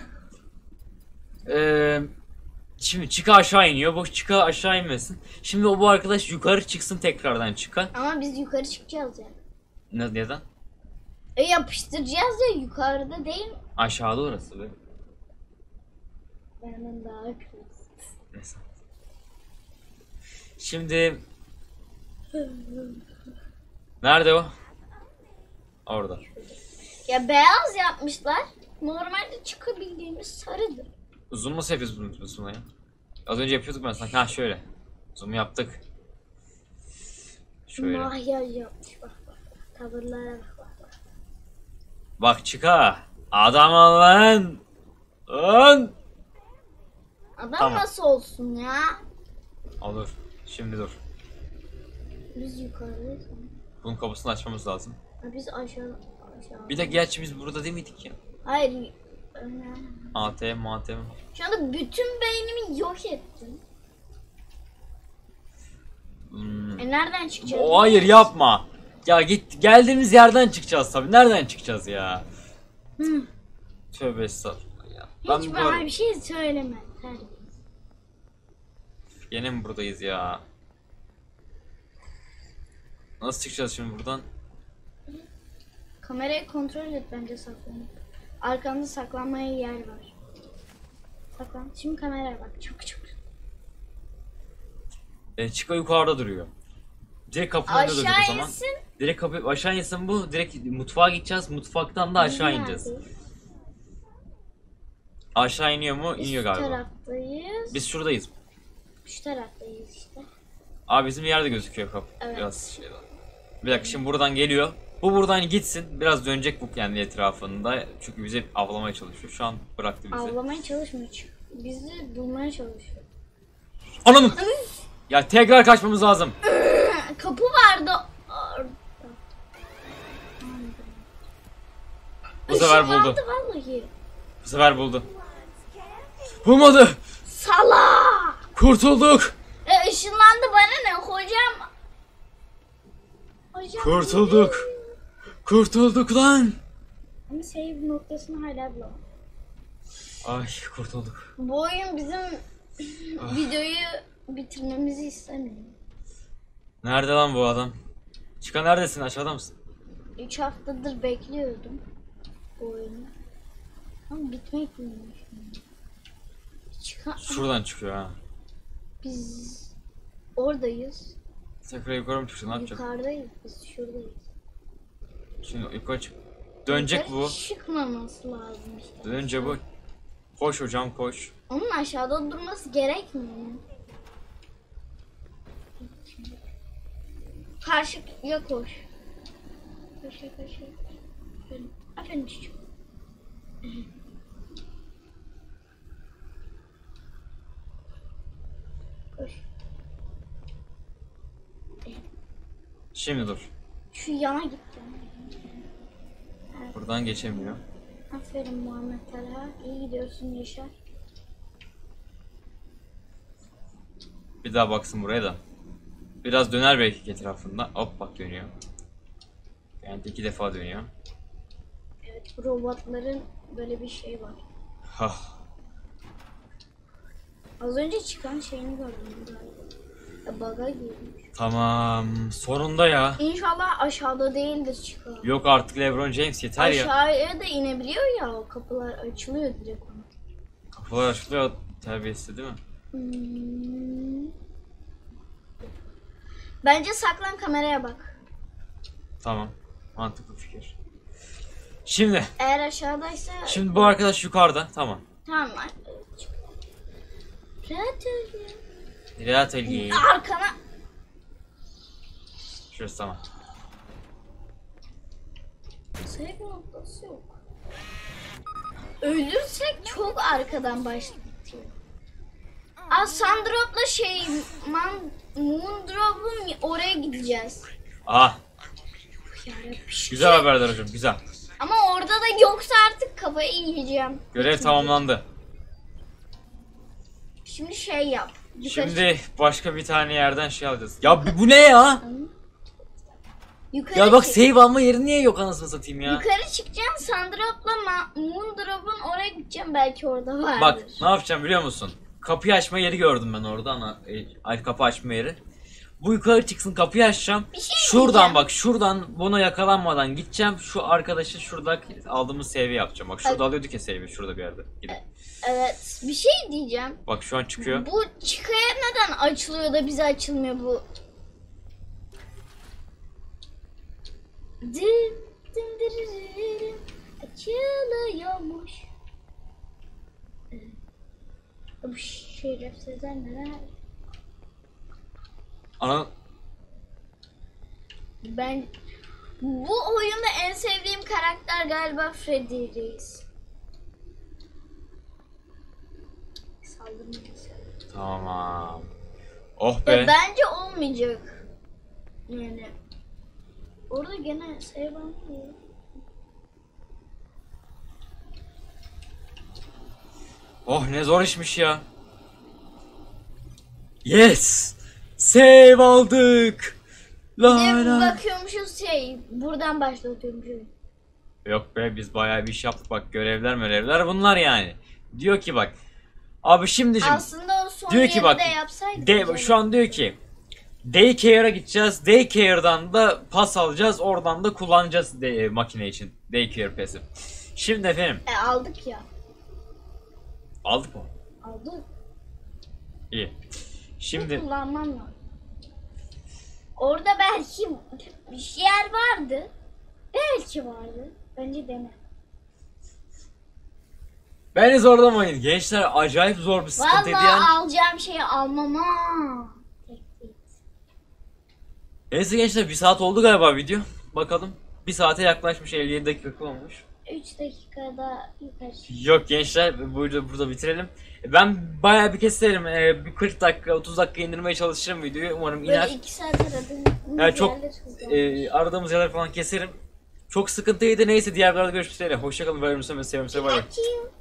[SPEAKER 1] Ee, şimdi Chica aşağı iniyor. Bu Chica aşağı inmesin. Şimdi o bu arkadaş yukarı çıksın tekrardan Chica.
[SPEAKER 2] Ama biz yukarı çıkacağız ya.
[SPEAKER 1] Ne, neden?
[SPEAKER 2] E yapıştıracağız ya yukarıda değil mi?
[SPEAKER 1] Aşağıda orası be.
[SPEAKER 2] Benden daha klas.
[SPEAKER 1] Neyse. Şimdi nerede o? Orada.
[SPEAKER 2] Ya beyaz yapmışlar. Normalde çıkabildiğimiz sarıdır.
[SPEAKER 1] Zoom nasıl yapıyoruz bunu, bunu sonra ya? Az önce yapıyorduk ben sanki. Ha şöyle. Zoom yaptık. Şöyle.
[SPEAKER 2] Mahyaj yapmış bak bak. Tavırlara bak bak bak.
[SPEAKER 1] Bak Chica. Adam ol lan. Lan.
[SPEAKER 2] Adam
[SPEAKER 1] Tamam.
[SPEAKER 2] nasıl olsun ya?
[SPEAKER 1] Olur. Şimdi dur.
[SPEAKER 2] Biz yukarıdayız.
[SPEAKER 1] Bunun kapısını açmamız lazım.
[SPEAKER 2] Ha, biz aşağı aşağı.
[SPEAKER 1] Bir de gerçi biz burada değil miydik ya?
[SPEAKER 2] Hayır. öyle.
[SPEAKER 1] A T M, A T M.
[SPEAKER 2] Şu anda bütün beynimi yok ettin.
[SPEAKER 1] Hmm.
[SPEAKER 2] E nereden çıkacağız?
[SPEAKER 1] O, hayır yapma. Ya git geldiğimiz yerden çıkacağız tabii. Nereden çıkacağız ya?
[SPEAKER 2] Hı.
[SPEAKER 1] Tövbe estağfurullah ya.
[SPEAKER 2] Hiç
[SPEAKER 1] Ben bu
[SPEAKER 2] bana
[SPEAKER 1] arada-
[SPEAKER 2] bir şey söyleme. Hadi.
[SPEAKER 1] Yine mi buradayız ya? Nasıl çıkacağız şimdi buradan?
[SPEAKER 2] Kamerayı kontrol et bence saklanıp. Arkanda saklanmaya yer var. Saklan. Şimdi kameraya bak. Çok çok.
[SPEAKER 1] E, Chica yukarıda duruyor. Direkt kapının önünde duracak o
[SPEAKER 2] Aşağı
[SPEAKER 1] zaman.
[SPEAKER 2] insin.
[SPEAKER 1] Direkt kapı aşağı insin bu. Direkt mutfağa gideceğiz. Mutfaktan da aşağı ineceğiz.
[SPEAKER 2] Neredeyiz?
[SPEAKER 1] Aşağı iniyor mu?
[SPEAKER 2] Biz
[SPEAKER 1] İniyor
[SPEAKER 2] şu
[SPEAKER 1] galiba.
[SPEAKER 2] taraftayız.
[SPEAKER 1] Biz şuradayız.
[SPEAKER 2] Şu taraftayız işte.
[SPEAKER 1] Abi bizim yerde gözüküyor kapı.
[SPEAKER 2] Evet.
[SPEAKER 1] Biraz şeyden. Bir dakika şimdi buradan geliyor. Bu buradan gitsin. Biraz dönecek bu kendi etrafında. Çünkü bizi avlamaya çalışıyor. Şu an bıraktı bizi.
[SPEAKER 2] Avlamaya çalışmıyor. Bizi bulmaya çalışıyor.
[SPEAKER 1] Ananı! Ya tekrar kaçmamız lazım.
[SPEAKER 2] Kapı vardı. Orada.
[SPEAKER 1] Bu sefer
[SPEAKER 2] Işınlandı
[SPEAKER 1] buldu.
[SPEAKER 2] vallahi.
[SPEAKER 1] Bu sefer buldu. Bulmadı.
[SPEAKER 2] Sala.
[SPEAKER 1] Kurtulduk.
[SPEAKER 2] E ışınlandı bana ne hocam? Hocam.
[SPEAKER 1] Kurtulduk. Kurtulduk lan.
[SPEAKER 2] Ama save noktasını hala bulamadım.
[SPEAKER 1] Ay kurtulduk.
[SPEAKER 2] Bu oyun bizim videoyu bitirmemizi istemiyor.
[SPEAKER 1] Nerede lan bu adam? Çıkan neredesin? Aşağıda mısın?
[SPEAKER 2] üç haftadır bekliyordum bu oyunu. Ama bitmek bilmiyor şimdi. Çıkan...
[SPEAKER 1] Şuradan çıkıyor ha.
[SPEAKER 2] Biz oradayız.
[SPEAKER 1] Tekrar yukarı mı çıksın? Ne yapacak?
[SPEAKER 2] Yukarıdayız. Biz şuradayız.
[SPEAKER 1] Şimdi yukarı çık. Dönecek
[SPEAKER 2] Yukarı
[SPEAKER 1] bu.
[SPEAKER 2] çıkmaması lazım işte.
[SPEAKER 1] Dönünce bu. Koş hocam koş.
[SPEAKER 2] Onun aşağıda durması gerekmiyor mu? Karşıya koş. Karşıya karşıya. Aferin. Aferin çocuk. Koş.
[SPEAKER 1] Şimdi dur.
[SPEAKER 2] Şu yana git.
[SPEAKER 1] Buradan geçemiyor.
[SPEAKER 2] Aferin Muhammed Talha. İyi gidiyorsun Yaşar.
[SPEAKER 1] Bir daha baksın buraya da. Biraz döner belki etrafında. Hop bak dönüyor. Yani iki defa dönüyor.
[SPEAKER 2] Evet, bu robotların böyle bir şey var.
[SPEAKER 1] Hah.
[SPEAKER 2] Az önce çıkan şeyini gördüm galiba. Ya bug'a girmiş.
[SPEAKER 1] Tamam. Sonunda ya.
[SPEAKER 2] İnşallah aşağıda değildir çıkan.
[SPEAKER 1] Yok artık LeBron James yeter ya.
[SPEAKER 2] Aşağıya da inebiliyor ya, o kapılar açılıyor direkt ona.
[SPEAKER 1] Kapılar açılıyor. Terbiyesiz değil mi?
[SPEAKER 2] Hmm. Bence saklan, kameraya bak.
[SPEAKER 1] Tamam. Mantıklı fikir. Şimdi.
[SPEAKER 2] Eğer aşağıdaysa...
[SPEAKER 1] Şimdi bu arkadaş yukarıda. Tamam.
[SPEAKER 2] Tamam. çık. Rahat ol ya.
[SPEAKER 1] Rahat Ali.
[SPEAKER 2] Arkana...
[SPEAKER 1] Şurası tamam.
[SPEAKER 2] Save noktası yok. Ölürsek çok arkadan başlatıyor. Aa, Sandrop'la şey, man, Moondrop'un oraya gideceğiz.
[SPEAKER 1] Aha.
[SPEAKER 2] Yarabbim.
[SPEAKER 1] Güzel haberler hocam. Güzel.
[SPEAKER 2] Ama orada da yoksa artık kafayı yiyeceğim.
[SPEAKER 1] Görev tamamlandı.
[SPEAKER 2] Şimdi şey yap. Yukarı
[SPEAKER 1] Şimdi başka bir tane yerden şey alacağız. Ya bu- bu ne ya?
[SPEAKER 2] Yukarı
[SPEAKER 1] Ya bak
[SPEAKER 2] çık.
[SPEAKER 1] save alma yeri niye yok anasını satayım ya?
[SPEAKER 2] Yukarı çıkacaksın. Sandrop'la Ma- Moondrop'un oraya gideceğim. Belki orada vardır.
[SPEAKER 1] Bak ne yapacağım biliyor musun? Kapıyı açma yeri gördüm ben orada ana e, ay kapı açma yeri. Bu yukarı çıksın kapıyı açacağım.
[SPEAKER 2] Bir şey
[SPEAKER 1] Şuradan
[SPEAKER 2] diyeceğim.
[SPEAKER 1] bak şuradan buna yakalanmadan gideceğim. Şu arkadaşı şurada aldığımız save'i yapacağım. Bak şurada alıyorduk ya save'i şurada bir yerde. Gidip.
[SPEAKER 2] Evet. Bir şey diyeceğim.
[SPEAKER 1] Bak şu an çıkıyor.
[SPEAKER 2] Bu çıkaya neden açılıyor da bize açılmıyor bu? Dım dım dırırırım, açılıyormuş. Bu şerefsizler neler?
[SPEAKER 1] Ana
[SPEAKER 2] Ben bu oyunda en sevdiğim karakter galiba Freddy Reis. Saldırmayacağız.
[SPEAKER 1] tamam. Oh
[SPEAKER 2] Ya
[SPEAKER 1] be.
[SPEAKER 2] bence olmayacak. Yani orada gene sevmem.
[SPEAKER 1] Oh ne zor işmiş ya. Yes. Save aldık. La
[SPEAKER 2] Bir de
[SPEAKER 1] la.
[SPEAKER 2] bakıyormuşuz şey buradan başlatıyormuşuz.
[SPEAKER 1] Yok be biz bayağı bir iş yaptık bak görevler görevler bunlar yani. Diyor ki bak. Abi şimdi şimdi
[SPEAKER 2] Aslında o son
[SPEAKER 1] diyor ki
[SPEAKER 2] yeri
[SPEAKER 1] bak
[SPEAKER 2] de yapsaydık.
[SPEAKER 1] de,
[SPEAKER 2] güzel.
[SPEAKER 1] şu an diyor ki Daycare'a gideceğiz. Daycare'dan da pas alacağız. Oradan da kullanacağız de, makine için. Daycare pass'i. Şimdi efendim
[SPEAKER 2] E, aldık ya.
[SPEAKER 1] aldık mı?
[SPEAKER 2] Aldık.
[SPEAKER 1] İyi. Şimdi
[SPEAKER 2] Kullanmam lazım. Orada belki bir yer vardı. Belki vardı. Bence dene.
[SPEAKER 1] beni zorlamayın. Gençler acayip zor bir sıkıntıydı
[SPEAKER 2] Vallahi
[SPEAKER 1] yani.
[SPEAKER 2] alacağım şeyi almam ha.
[SPEAKER 1] Neyse gençler bir saat oldu galiba video. Bakalım. Bir saate yaklaşmış elli yedi dakika olmuş.
[SPEAKER 2] üç dakikada yukarı çık.
[SPEAKER 1] Yok gençler burada, burada bitirelim. Ben bayağı bir keserim. Ee, bir kırk dakika otuz dakika indirmeye çalışırım videoyu. Umarım iner.
[SPEAKER 2] Böyle iki saat aradım.
[SPEAKER 1] Yani çok
[SPEAKER 2] Yerler hızlı.
[SPEAKER 1] e, aradığımız yerler falan keserim. Çok sıkıntıydı. Neyse diğer videolarda görüşmek üzere. Hoşçakalın. Böyle bir seviyorum. Seviyorum.
[SPEAKER 2] Pikachu.